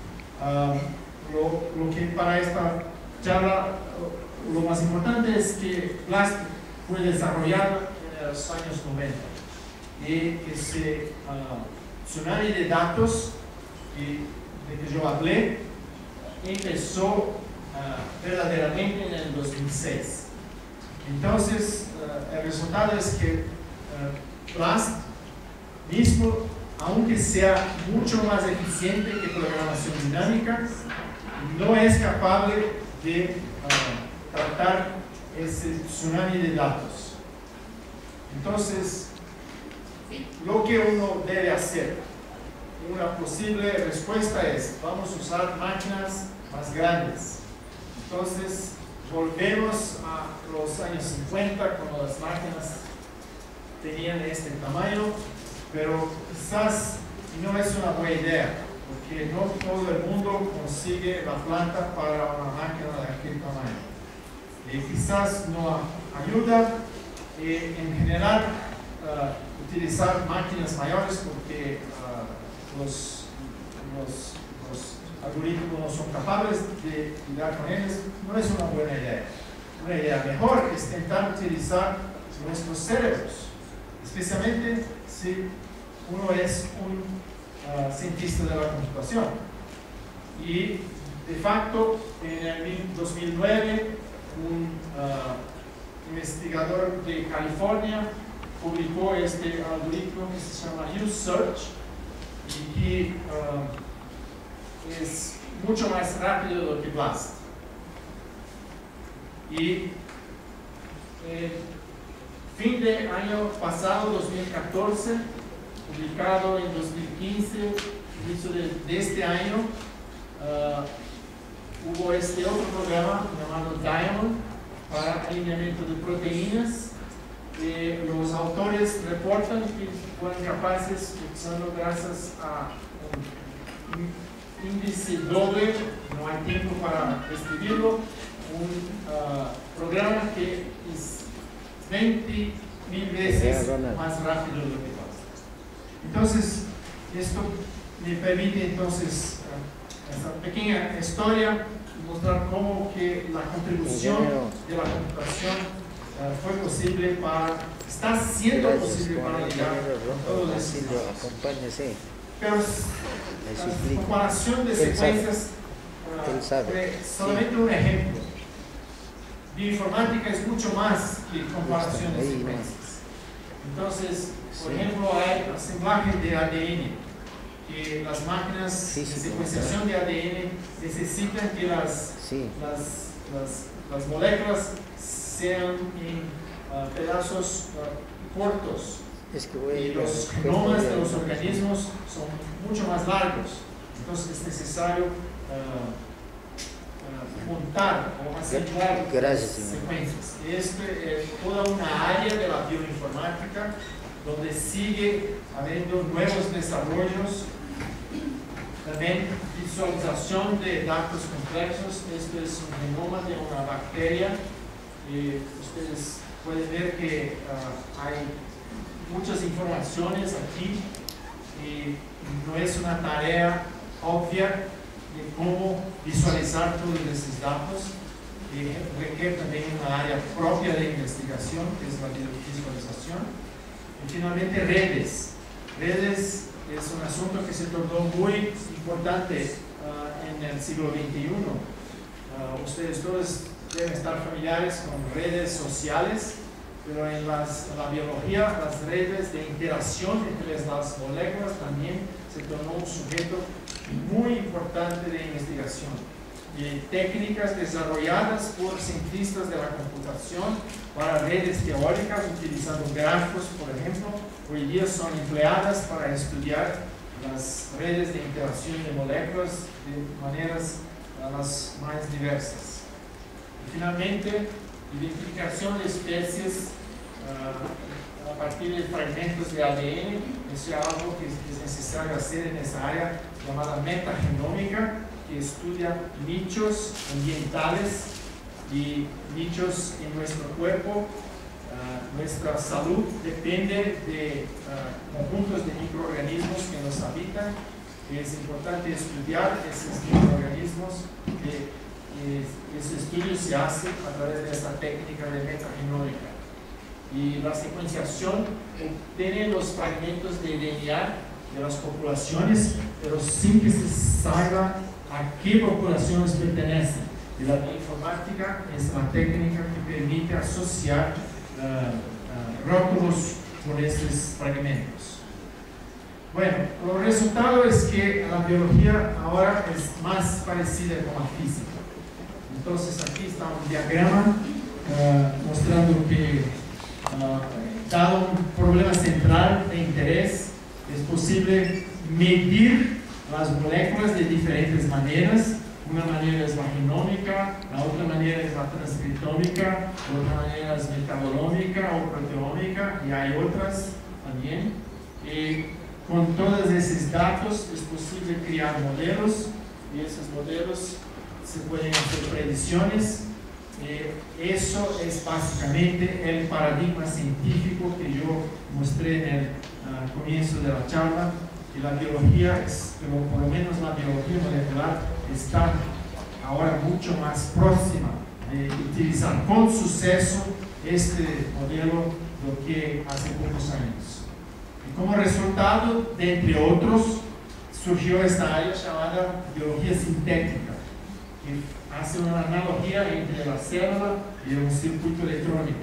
Lo que para esta charla lo más importante es que BLAST fue desarrollado en los años 90. Y ese tsunami de datos de que yo hablé empezó verdaderamente en el 2006. Entonces, el resultado es que BLAST mismo, aunque sea mucho más eficiente que programación dinámica, no es capaz de tratar ese tsunami de datos. Entonces, lo que uno debe hacer, una posible respuesta es: vamos a usar máquinas más grandes. Entonces, volvemos a los años 50, cuando las máquinas tenían este tamaño, pero quizás no es una buena idea, porque no todo el mundo consigue la planta para una máquina de aquel tamaño. Quizás no ayuda en general utilizar máquinas mayores, porque los algoritmos no son capaces de lidiar con ellos. No es una buena idea. Una idea mejor es intentar utilizar nuestros cerebros, especialmente si uno es un cientista de la computación. Y de facto, en el 2009, un investigador de California publicó este algoritmo que se llama UseSearch, y que es mucho más rápido que BLAST. Y fin de año pasado, 2014, publicado en 2015, inicio de este año, hubo este otro programa llamado Diamond para alineamiento de proteínas. Los autores reportan que fueron capaces, usando gracias a un índice doble, no hay tiempo para escribirlo, un programa que es 20.000 veces más rápido de lo que pasa. Entonces, esto me permite entonces esta pequeña historia mostrar cómo que la contribución de la computación fue posible está siendo posible para llegar a todos estos datos. Pero la comparación de secuencias fue solamente un ejemplo. Bioinformática es mucho más que comparación de secuencias. Entonces, por ejemplo, hay asemblaje de ADN, que las máquinas de secuenciación de ADN necesitan que las moléculas sean en pedazos cortos, y los genomas de los organismos son mucho más largos. Entonces es necesario juntar o asemblar secuencias. Esto es toda una área de la bioinformática donde sigue habiendo nuevos desarrollos. También visualización de datos complejos. Esto es un genoma de una bacteria. Ustedes pueden ver que hay muchas informaciones aquí y no es una tarea obvia de cómo visualizar todos esos datos. Requiere también una área propia de investigación, que es la visualización. Y finalmente redes. Redes es un asunto que se tornó muy importante en el siglo XXI. Ustedes todos deben estar familiares con redes sociales, pero en la biología las redes de interacción entre las moléculas también se tornó un sujeto muy importante de investigación. Técnicas desarrolladas por cientistas de la computación para redes teóricas utilizando grafos, por ejemplo, hoy día son empleadas para estudiar las redes de interacción de moléculas de maneras las más diversas. Y finalmente, identificación de especies a partir de fragmentos de ADN. Eso es algo que es necesario hacer en esa área llamada metagenómica, que estudia nichos ambientales y nichos en nuestro cuerpo. Nuestra salud depende de conjuntos de microorganismos que nos habitan. Es importante estudiar esos microorganismos. Ese estudio se hace a través de esta técnica de metagenómica. Y la secuenciación obtiene los fragmentos de DNA de las poblaciones, pero sin que se saiba a qué poblaciones pertenecen. Y la bioinformática es la técnica que permite asociar rótulos con esos fragmentos. Bueno, el resultado es que la biología ahora es más parecida con la física. Entonces aquí está un diagrama mostrando que dado un problema central de interés, es posible medir las moléculas de diferentes maneras. Una manera es la genómica, la otra manera es la transcriptómica, otra manera es metabolómica o proteómica, y hay otras también. Con todos esos datos es posible crear modelos, y esos modelos se pueden hacer predicciones. Eso es básicamente el paradigma científico que yo mostré en el comienzo de la charla. Y la biología, pero por lo menos la biología molecular, está ahora mucho más próxima de utilizar con suceso este modelo do que hace pocos años. Y como resultado, de entre otros, surgió esta área llamada biología sintética, que hace una analogía entre la célula y un circuito electrónico.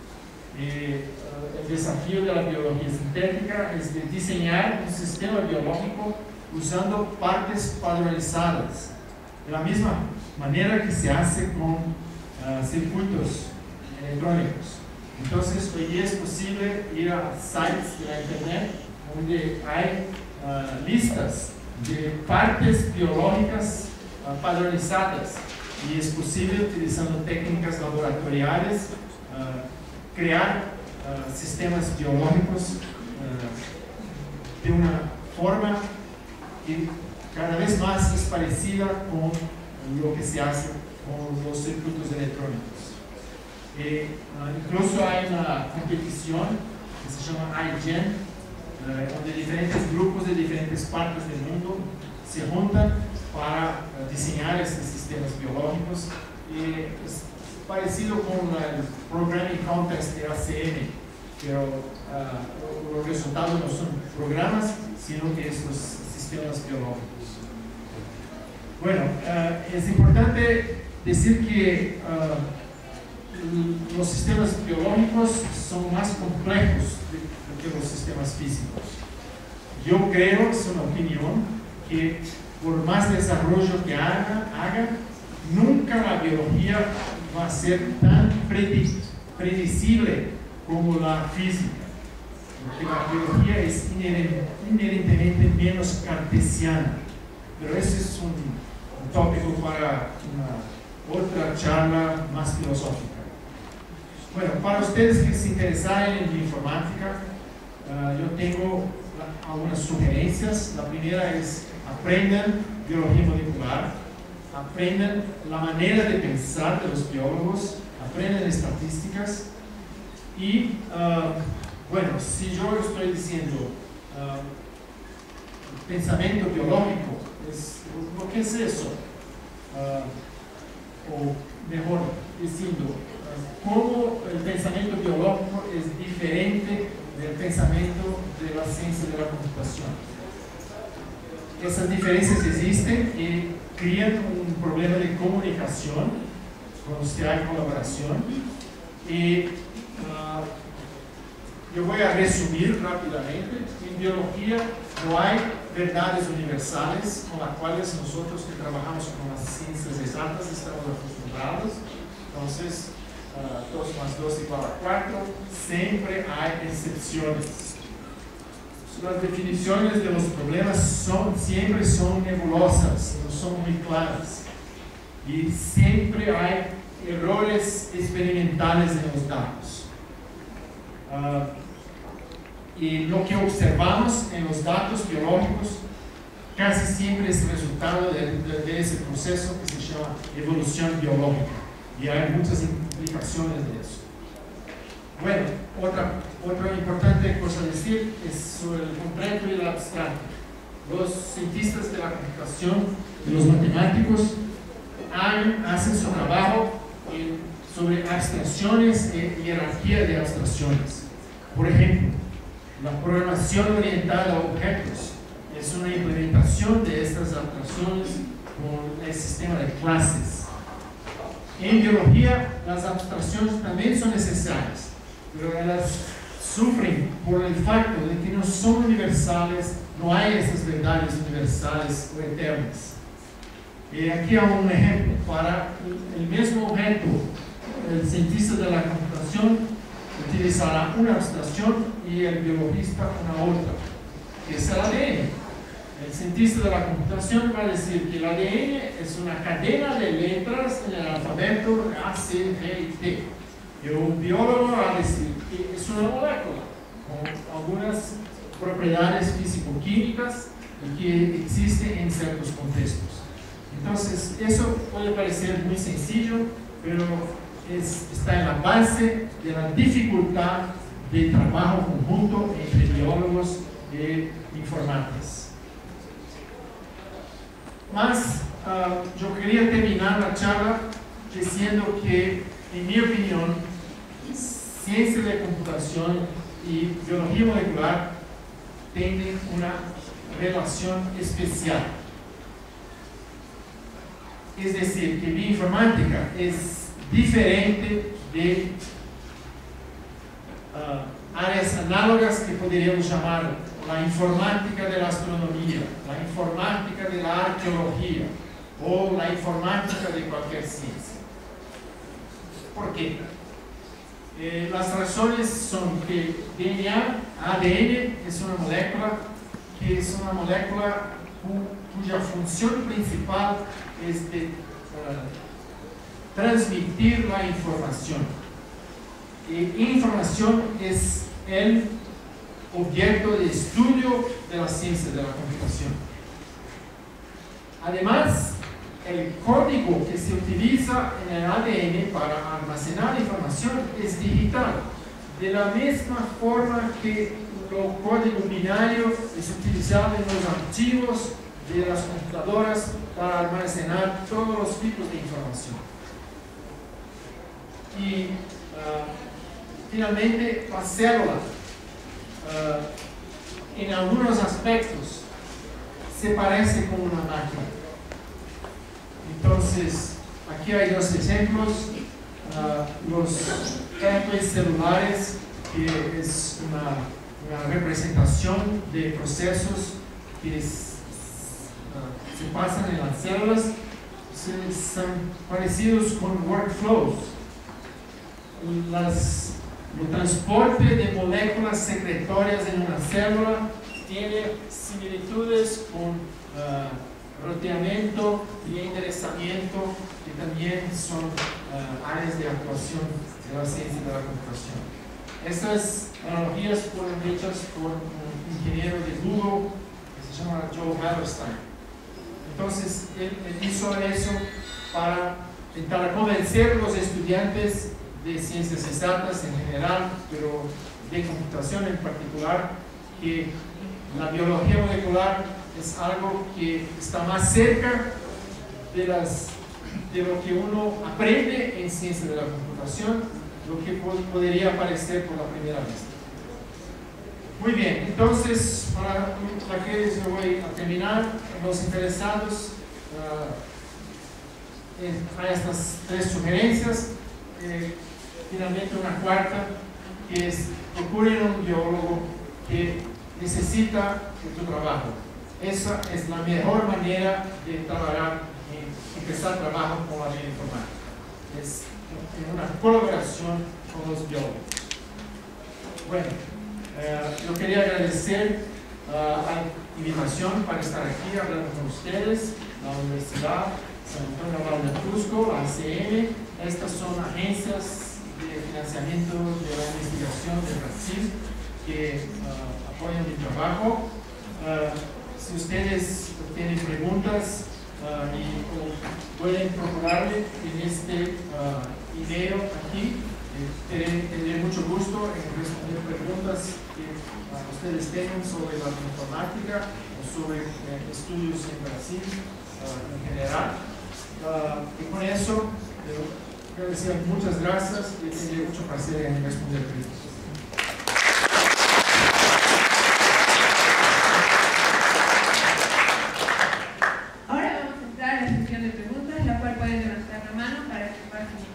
El desafío de la biología sintética es de diseñar un sistema biológico usando partes padronizadas, de la misma manera que se hace con circuitos electrónicos. Entonces, hoy día es posible ir a sites de la internet donde hay listas de partes biológicas padronizadas, y es posible, utilizando técnicas laboratoriales, crear sistemas biológicos de una forma que cada vez más es parecida con lo que se hace con los circuitos electrónicos. Incluso hay una competición que se llama iGen, donde diferentes grupos de diferentes partes del mundo se juntan para diseñar estos sistemas biológicos. Es parecido con el Programming Contest de ACM, pero los resultados no son programas, sino que estos sistemas biológicos. Bueno, es importante decir que los sistemas biológicos son más complejos que los sistemas físicos. Yo creo, es una opinión, que por más desarrollo que haga, nunca la biología va a ser tan predecible como la física, porque la biología es inherentemente menos cartesiana. Pero ese es un tópico para una otra charla más filosófica. Bueno, para ustedes que se interesan en bioinformática, yo tengo algunas sugerencias. La primera es: aprendan biología molecular, aprendan la manera de pensar de los biólogos, aprendan estadísticas y, bueno, si yo estoy diciendo pensamiento biológico, ¿qué es eso? O mejor diciendo, cómo el pensamiento biológico es diferente del pensamiento de la ciencia de la computación. Esas diferencias existen y crean un problema de comunicación cuando se hay colaboración. Y yo voy a resumir rápidamente. En biología no hay verdades universales con las cuales nosotros que trabajamos con las ciencias exactas estamos acostumbrados. Entonces, 2 más 2 igual a 4, siempre hay excepciones. Las definiciones de los problemas siempre son nebulosas, no son muy claras. Y siempre hay errores experimentales en los datos. Y lo que observamos en los datos biológicos casi siempre es el resultado de ese proceso que se llama evolución biológica. Y hay muchas implicaciones de eso. Bueno, otra importante cosa a decir es sobre el concreto y el abstracto. Los cientistas de la computación y los matemáticos hacen su trabajo sobre abstracciones e jerarquía de abstracciones. Por ejemplo, la programación orientada a objetos es una implementación de estas abstracciones con el sistema de clases. En biología, las abstracciones también son necesarias, pero ellas sufren por el facto de que no son universales, no hay esas verdades universales o eternas. Y aquí hay un ejemplo. Para el mismo objeto, el cientista de la computación utilizará una abstracción y el biologista una otra, que es el ADN. El cientista de la computación va a decir que el ADN es una cadena de letras en el alfabeto A, C, G y T. Y un biólogo va a decir que es una molécula con algunas propiedades físico-químicas y que existe en ciertos contextos. Entonces, eso puede parecer muy sencillo, pero está en la base de la dificultad de trabajo conjunto entre biólogos e informáticos. Mas, yo quería terminar la charla diciendo que, en mi opinión, ciencia de computación y biología molecular tienen una relación especial. Es decir, que bioinformática es diferente de áreas análogas que podríamos llamar la informática de la astronomía, la informática de la arqueología o la informática de cualquier ciencia. ¿Por qué? Las razones son que DNA, ADN, es una molécula cuya función principal es de transmitir la información. Información es el objeto de estudio de la ciencia de la computación. Además, el código que se utiliza en el ADN para almacenar información es digital, de la misma forma que el código binario es utilizado en los archivos de las computadoras para almacenar todos los tipos de información. Y finalmente, la célula, en algunos aspectos, se parece con una máquina. Entonces, aquí hay dos ejemplos. Los herpes celulares, que es una representación de procesos que se pasan en las células, son parecidos con workflows. El transporte de moléculas secretorias en una célula tiene similitudes con roteamiento y enderezamiento, que también son áreas de actuación de la ciencia de la computación. Estas analogías fueron hechas por un ingeniero de Google que se llama Joe Hallerstein. Entonces, él hizo eso para intentar convencer a los estudiantes de ciencias exactas en general, pero de computación en particular, que la biología molecular es algo que está más cerca de lo que uno aprende en ciencia de la computación, lo que podría parecer por la primera vez. Muy bien, entonces, para que yo voy a terminar, los interesados a estas tres sugerencias, finalmente una cuarta, que es procuren un biólogo que necesita de tu trabajo. Esa es la mejor manera de trabajar, empezar trabajo con la bioinformática. Es una colaboración con los biólogos. Bueno, yo quería agradecer la invitación para estar aquí hablando con ustedes, la Universidad San Antonio Abad del Cusco, la ACM. Estas son agencias de financiamiento de la investigación de Brasil que apoyan mi trabajo. Si ustedes tienen preguntas pueden procurarle en este email aquí. Tendré mucho gusto en responder preguntas que ustedes tengan sobre la informática o sobre estudios en Brasil en general. Y con eso, quiero decir muchas gracias y tendré mucho placer en responder preguntas. Ahora vamos a entrar a la sección de preguntas, la cual pueden levantar la mano para que pasen.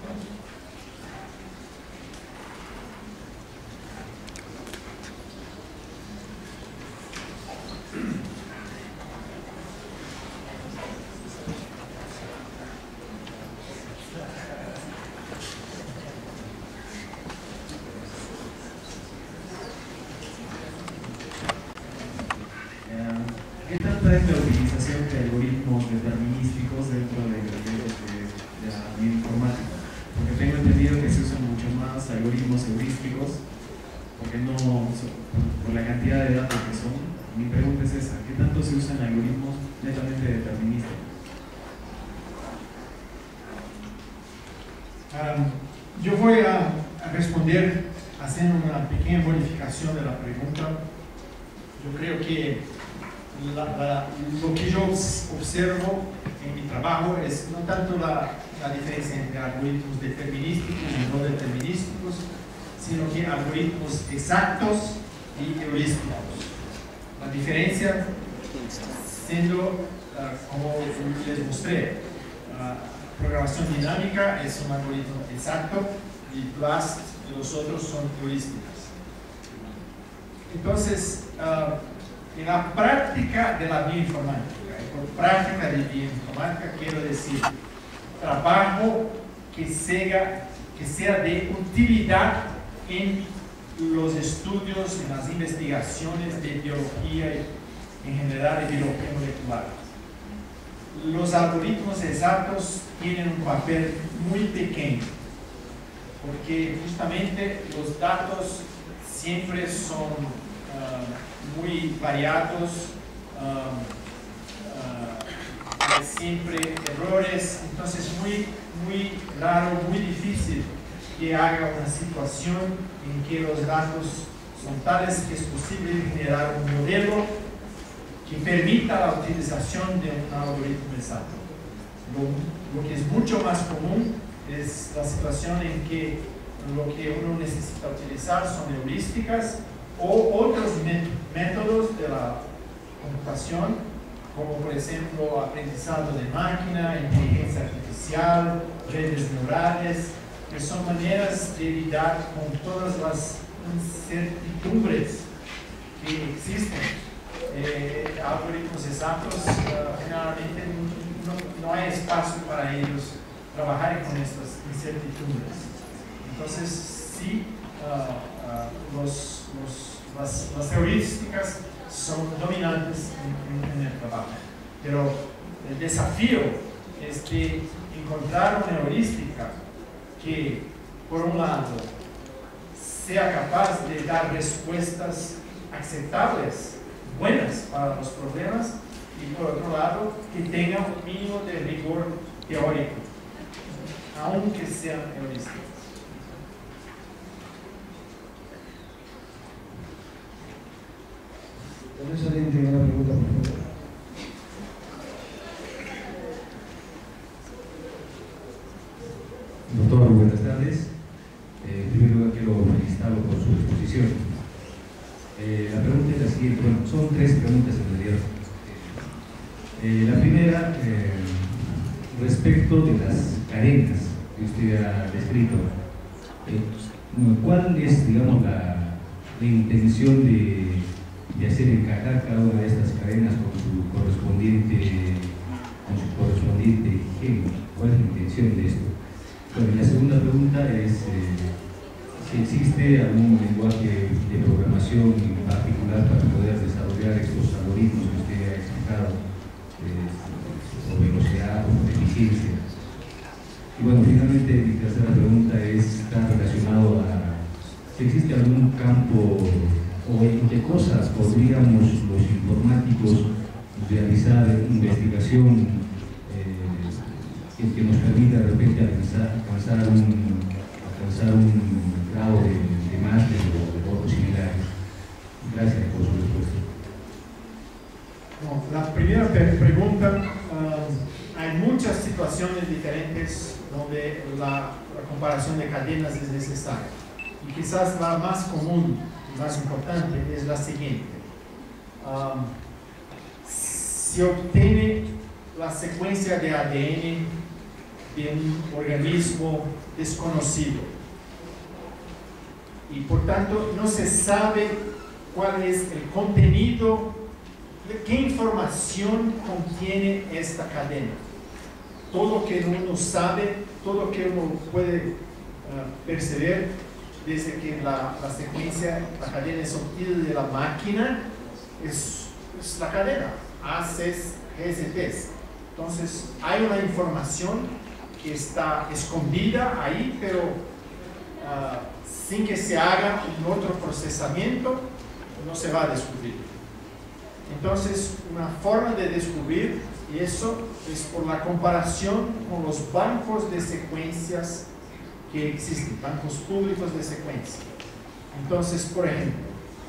¿Qué tanta es la utilización de algoritmos determinísticos dentro de la bioinformática? Porque tengo entendido que se usan mucho más algoritmos heurísticos, porque no, por la cantidad de datos que son. Mi pregunta es esa: ¿qué tanto se usan algoritmos netamente determinísticos? Yo voy a responder haciendo una pequeña modificación de la pregunta. Yo creo que lo que yo observo en mi trabajo es no tanto la diferencia entre algoritmos determinísticos y no determinísticos, sino que algoritmos exactos y heurísticos. La diferencia siendo, como les mostré, programación dinámica es un algoritmo exacto y BLAST y los otros son heurísticas. Entonces, en la práctica de la bioinformática, por práctica de bioinformática quiero decir trabajo que sea de utilidad en los estudios, en las investigaciones de biología en general, de biología molecular. Los algoritmos exactos tienen un papel muy pequeño, porque justamente los datos siempre son muy variados, hay siempre errores, entonces muy raro, muy difícil que haga una situación en que los datos son tales que es posible generar un modelo que permita la utilización de un algoritmo exacto. Lo que es mucho más común es la situación en que lo que uno necesita utilizar son heurísticas o otros métodos de la computación, como por ejemplo aprendizaje de máquina, inteligencia artificial, redes neurales, que son maneras de lidiar con todas las incertidumbres que existen. Algoritmos exactos, generalmente no hay espacio para ellos trabajar con estas incertidumbres. Entonces, sí, las heurísticas son dominantes en el trabajo. Pero el desafío es que encontrar una heurística que, por un lado, sea capaz de dar respuestas aceptables, buenas para los problemas, y por otro lado, que tenga un mínimo de rigor teórico, aunque sean heurísticas. ¿Tal vez alguien tenga una pregunta, por favor? Doctor, buenas tardes. En primer lugar, quiero felicitarlo por su exposición. La pregunta es la siguiente. Bueno, son tres preguntas en realidad. La primera, respecto de las cadenas que usted ha descrito. ¿Cuál es, digamos, la intención de hacer encajar cada una de estas cadenas con su correspondiente genio? ¿Cuál es la intención de esto? Bueno, la segunda pregunta es si existe algún lenguaje de programación en particular para poder desarrollar estos algoritmos que usted ha explicado, o velocidad o eficiencia. Y bueno, finalmente mi tercera pregunta está relacionado a si existe algún campo o en qué cosas podríamos los informáticos realizar investigación que nos permita de repente alcanzar un grado de máster o similares. Gracias por su respuesta. No, la primera pregunta, hay muchas situaciones diferentes donde la comparación de cadenas es necesaria. Y quizás la más común y más importante es la siguiente. Se obtiene la secuencia de ADN de un organismo desconocido y por tanto no se sabe cuál es el contenido, qué información contiene esta cadena. Todo lo que uno sabe, todo lo que uno puede percibir desde que la secuencia, la cadena es obtenida de la máquina, es la cadena, ACs, GZTs. Entonces hay una información que está escondida ahí, pero sin que se haga un otro procesamiento, no se va a descubrir. Entonces, una forma de descubrir eso es por la comparación con los bancos de secuencias que existen, bancos públicos de secuencia. Entonces, por ejemplo,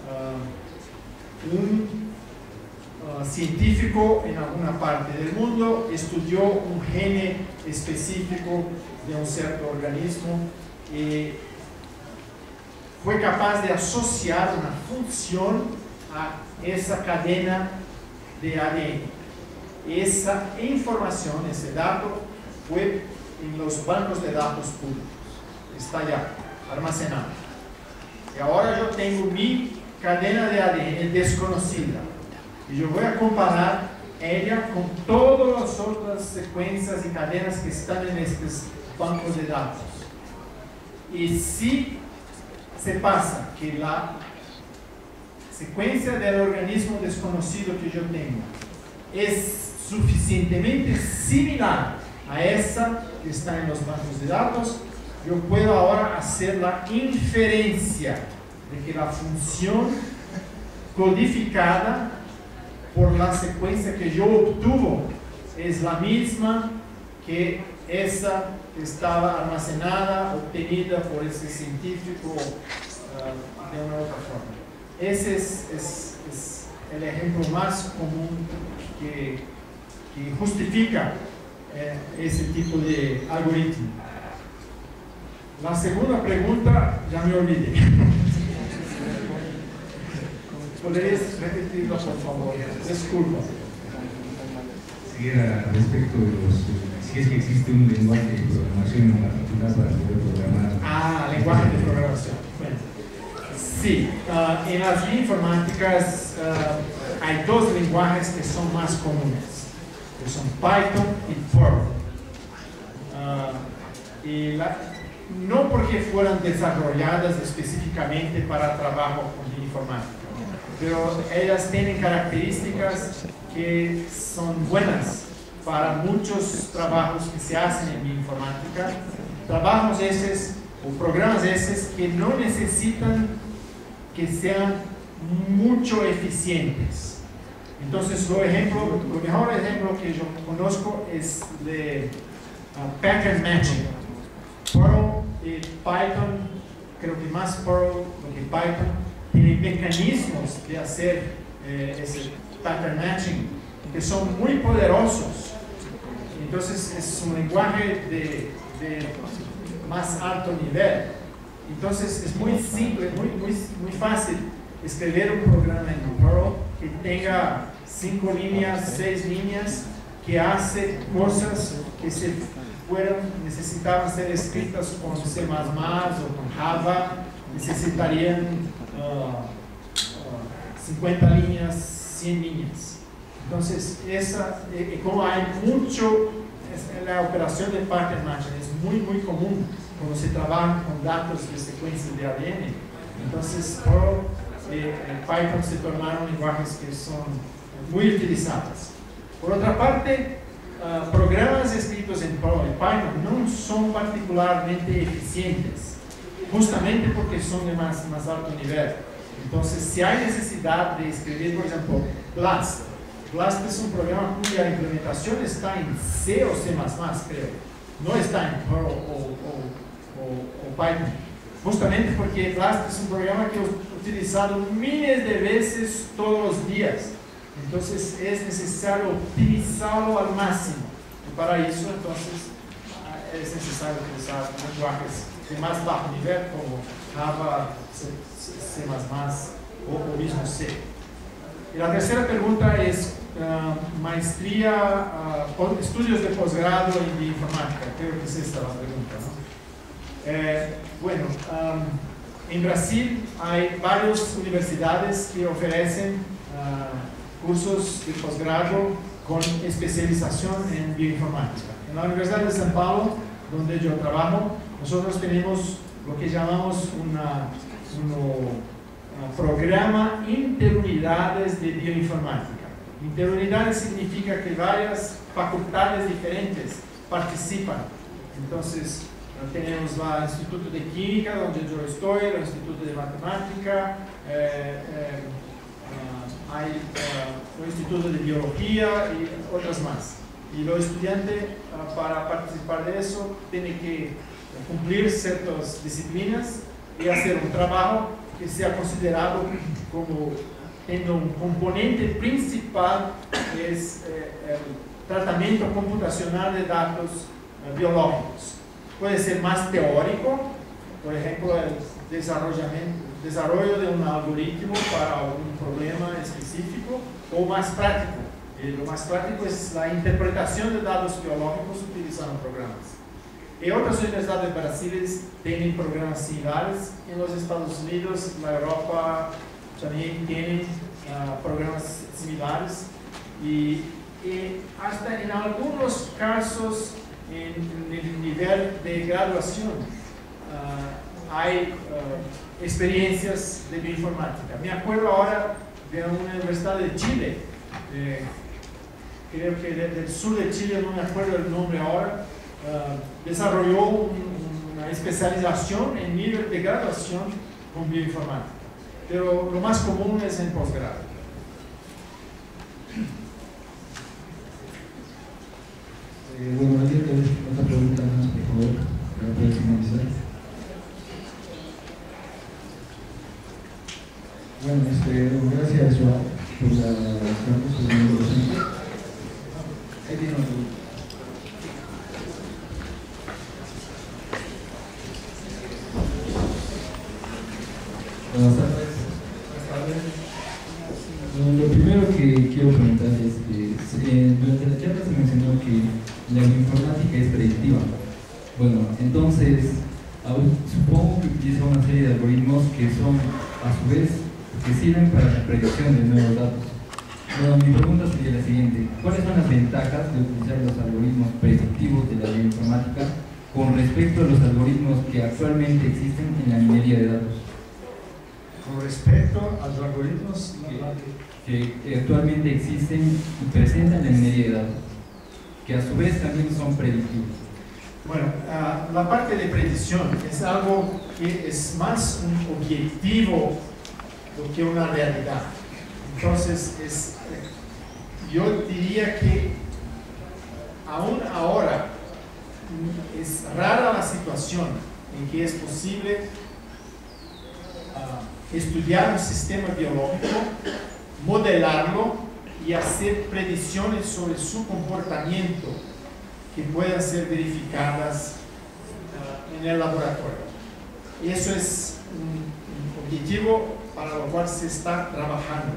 un científico en alguna parte del mundo estudió un gene específico de un cierto organismo y fue capaz de asociar una función a esa cadena de ADN. Esa información, ese dato, fue en los bancos de datos públicos. Está ya almacenado. Y ahora yo tengo mi cadena de ADN desconocida. Y yo voy a comparar ella con todas las otras secuencias y cadenas que están en estos bancos de datos. Y si se pasa que la secuencia del organismo desconocido que yo tengo es suficientemente similar a esa que está en los bancos de datos, yo puedo ahora hacer la inferencia de que la función codificada por la secuencia que yo obtuvo es la misma que esa que estaba almacenada, obtenida por ese científico de una otra forma. ese es el ejemplo más común que justifica ese tipo de algoritmo. La segunda pregunta ya me olvidé. ¿Podrías repetirlo, por favor? Disculpa. Si era respecto de si es que existe un lenguaje de programación en particular para poder programar. Lenguaje de programación. Bueno, sí, en las bioinformáticas hay dos lenguajes que son más comunes, que son Python y Perl. No porque fueran desarrolladas específicamente para trabajo con bioinformática, pero ellas tienen características que son buenas para muchos trabajos que se hacen en bioinformática, trabajos esos o programas esos que no necesitan que sean mucho eficientes. Entonces, lo mejor ejemplo que yo conozco es de pattern matching. Perl y Python, creo que más Perl que Python, tienen mecanismos de hacer ese pattern matching que son muy poderosos. Entonces es un lenguaje de más alto nivel. Entonces es muy simple, muy fácil escribir un programa en Perl que tenga 5 líneas, 6 líneas, que hace cosas que necesitaban ser escritas con C++ o con Java, necesitarían 50 líneas, 100 líneas. Entonces, como hay mucho, la operación de pattern matching es muy común cuando se trabaja con datos de secuencias de ADN. Entonces, Perl y Python se tornaron lenguajes que son muy utilizados. Por otra parte, programas escritos en Perl y Python no son particularmente eficientes, justamente porque son de más alto nivel. Entonces, si hay necesidad de escribir, por ejemplo, BLAST es un programa cuya implementación está en C o C++, creo. No está en Perl o Python. Justamente porque BLAST es un programa que he utilizado miles de veces todos los días. Entonces, es necesario optimizarlo al máximo. Y para eso, entonces, es necesario utilizar lenguajes de más bajo nivel como Java, C++ o mismo C. Y la tercera pregunta es maestría, estudios de posgrado en bioinformática. Creo que es esta la pregunta, ¿no? Bueno, en Brasil hay varias universidades que ofrecen cursos de posgrado con especialización en bioinformática. En la Universidad de São Paulo, donde yo trabajo, nosotros tenemos lo que llamamos un programa interunidades de bioinformática. Interunidades significa que varias facultades diferentes participan. Entonces, tenemos el Instituto de Química, donde yo estoy, el Instituto de Matemática, hay el Instituto de Biología y otras más. Y los estudiantes, para participar de eso, tienen que cumplir ciertas disciplinas y hacer un trabajo que sea considerado como teniendo un componente principal, que es el tratamiento computacional de datos biológicos. Puede ser más teórico, por ejemplo, el desarrollo de un algoritmo para un problema específico, o más práctico. Lo más práctico es la interpretación de datos biológicos utilizando programas. Y otras universidades brasileñas tienen programas similares. En los Estados Unidos, la Europa también tienen programas similares. Y hasta en algunos casos, en el nivel de graduación, hay experiencias de bioinformática. Me acuerdo ahora de una universidad de Chile, creo que del sur de Chile, no me acuerdo el nombre ahora, desarrolló una especialización en nivel de graduación con bioinformática. Pero lo más común es en posgrado. Bueno, Daniel, otra pregunta más, por favor, para poder finalizar. Bueno, Buenas tardes. Lo primero que quiero comentar es que durante la charla se mencionó que la bioinformática es predictiva. Bueno, entonces supongo que utiliza una serie de algoritmos que son, a su vez, que sirven para la predicción de nuevos datos. Bueno, mi pregunta sería la siguiente: ¿cuáles son las ventajas de utilizar los algoritmos predictivos de la bioinformática con respecto a los algoritmos que actualmente existen en la minería de datos? Con respecto a los algoritmos que actualmente existen y presentan la minería de datos, que a su vez también son predictivos. Bueno, la parte de predicción es algo que es más un objetivo que una realidad. Entonces, yo diría que aún ahora es rara la situación en que es posible estudiar un sistema biológico, modelarlo y hacer predicciones sobre su comportamiento que puedan ser verificadas en el laboratorio. Eso es un objetivo para lo cual se está trabajando.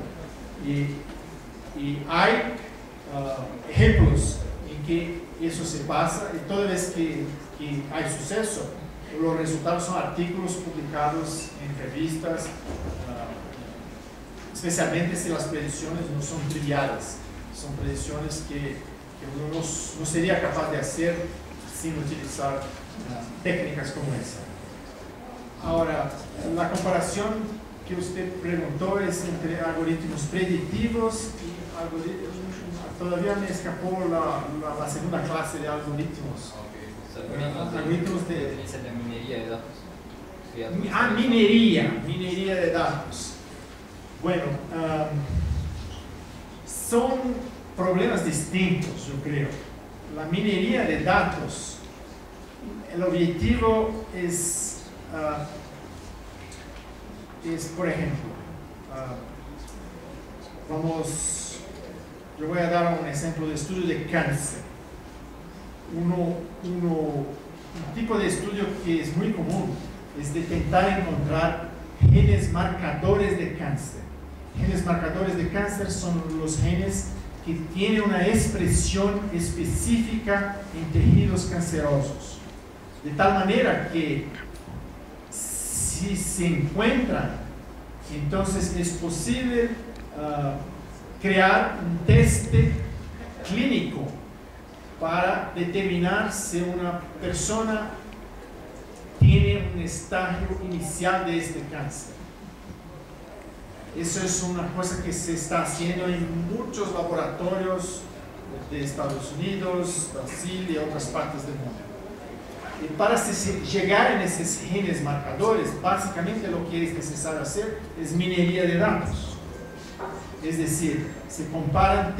Y hay ejemplos en que eso se pasa, y toda vez que hay suceso, los resultados son artículos publicados en revistas, especialmente si las predicciones no son triviales, son predicciones que uno no sería capaz de hacer sin utilizar técnicas como esa. Ahora, la comparación que usted preguntó es entre algoritmos predictivos y algoritmos. Todavía me escapó la segunda clase de algoritmos. Algoritmos de la minería de datos. Minería de datos. Bueno, son problemas distintos, yo creo. La minería de datos, el objetivo es por ejemplo, yo voy a dar un ejemplo de estudio de cáncer. Un tipo de estudio que es muy común es de intentar encontrar genes marcadores de cáncer. Genes marcadores de cáncer son los genes que tienen una expresión específica en tejidos cancerosos. De tal manera que si se encuentran, entonces es posible crear un test clínico para determinar si una persona tiene un estadio inicial de este cáncer. Eso es una cosa que se está haciendo en muchos laboratorios de Estados Unidos, Brasil y otras partes del mundo. Y para llegar a esos genes marcadores, básicamente lo que es necesario hacer es minería de datos. Es decir, se comparan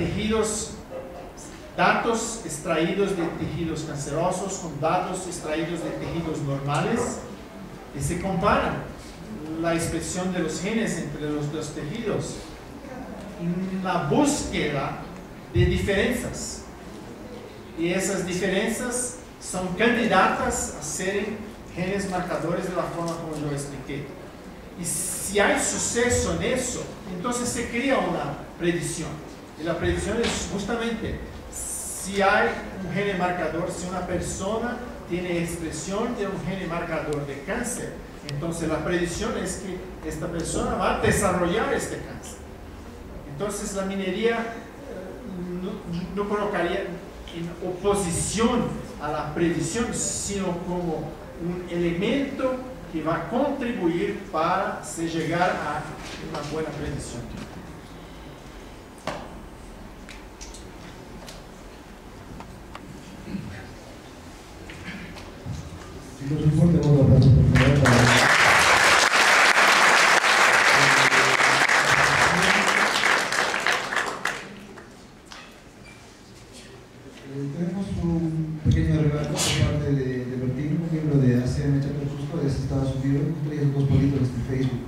datos extraídos de tejidos cancerosos con datos extraídos de tejidos normales y se comparan la expresión de los genes entre los dos tejidos en la búsqueda de diferencias. Y esas diferencias son candidatas a ser genes marcadores de la forma como yo expliqué. Y si hay suceso en eso, entonces se crea una predicción. Y la predicción es justamente si hay un gene marcador, si una persona tiene expresión de un gene marcador de cáncer, entonces la predicción es que esta persona va a desarrollar este cáncer. Entonces la minería no colocaría en oposición a la predicción, sino como un elemento que va a contribuir para llegar a una buena predicción. Chicos, un fuerte voto de aplauso, por favor, para... Tenemos un pequeño regalo por parte de Bertín, un miembro de ACM Chapter Cusco desde Estados Unidos, traído dos bolitos desde Facebook.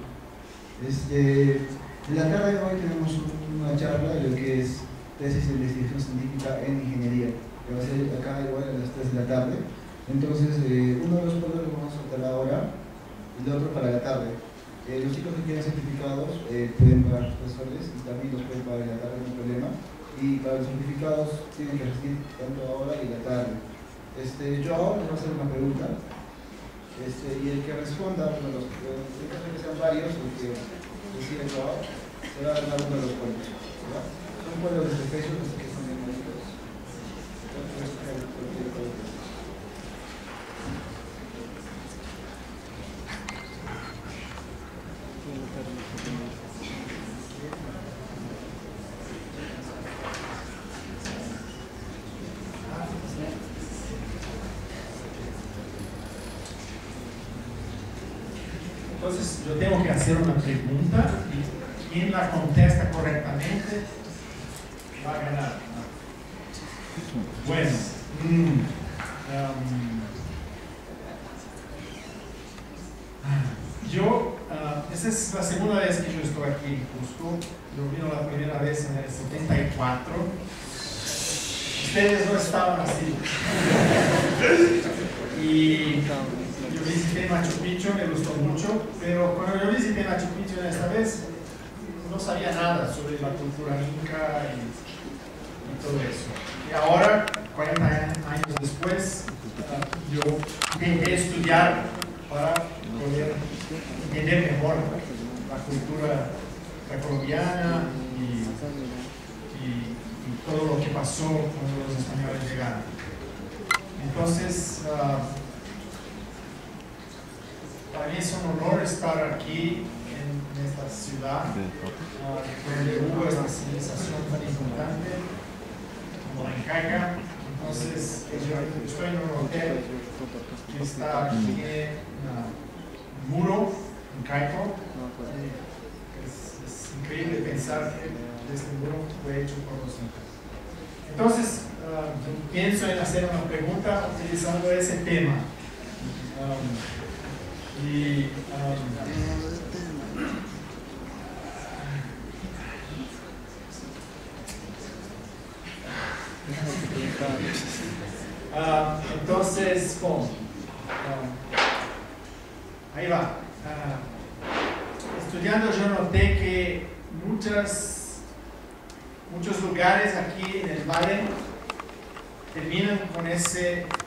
En la tarde de hoy tenemos una charla de lo que es tesis de investigación científica en ingeniería. la tarde. Entonces, uno de los pueblos lo vamos a soltar ahora y el otro para la tarde. Los chicos que quieren certificados pueden pagar sus profesores y también los pueden pagar en la tarde, no hay problema. Y para los certificados tienen que asistir tanto ahora y la tarde. Yo ahora les voy a hacer una pregunta. Y el que responda, bueno, en caso de que sean varios, el que decide Joao, se va a dar uno de los pueblos. ¿Verdad? Son pueblos de peso que son bien bonitos. Entonces yo tengo que hacer una pregunta y quien la contesta correctamente va a ganar. Bueno, esta es la segunda vez que yo estoy aquí en Cusco. Yo vine la primera vez en el 74. Ustedes no estaban así. Y yo visité Machu Picchu, me gustó mucho, pero cuando yo visité Machu Picchu esta vez, no sabía nada sobre la cultura inca y todo eso. Y ahora, 40 años después, yo intenté estudiar para poder entender mejor la cultura precolombiana y todo lo que pasó cuando los españoles llegaron. Entonces, para mí es un honor estar aquí en esta ciudad, donde hubo esta civilización tan importante como la incaica. Entonces, yo estoy en un hotel que está aquí en un muro incaico. Es increíble pensar que este muro fue hecho por los incas. Entonces, pienso en hacer una pregunta utilizando ese tema. Entonces, ahí va. Estudiando yo noté que muchos lugares aquí en el valle terminan con ese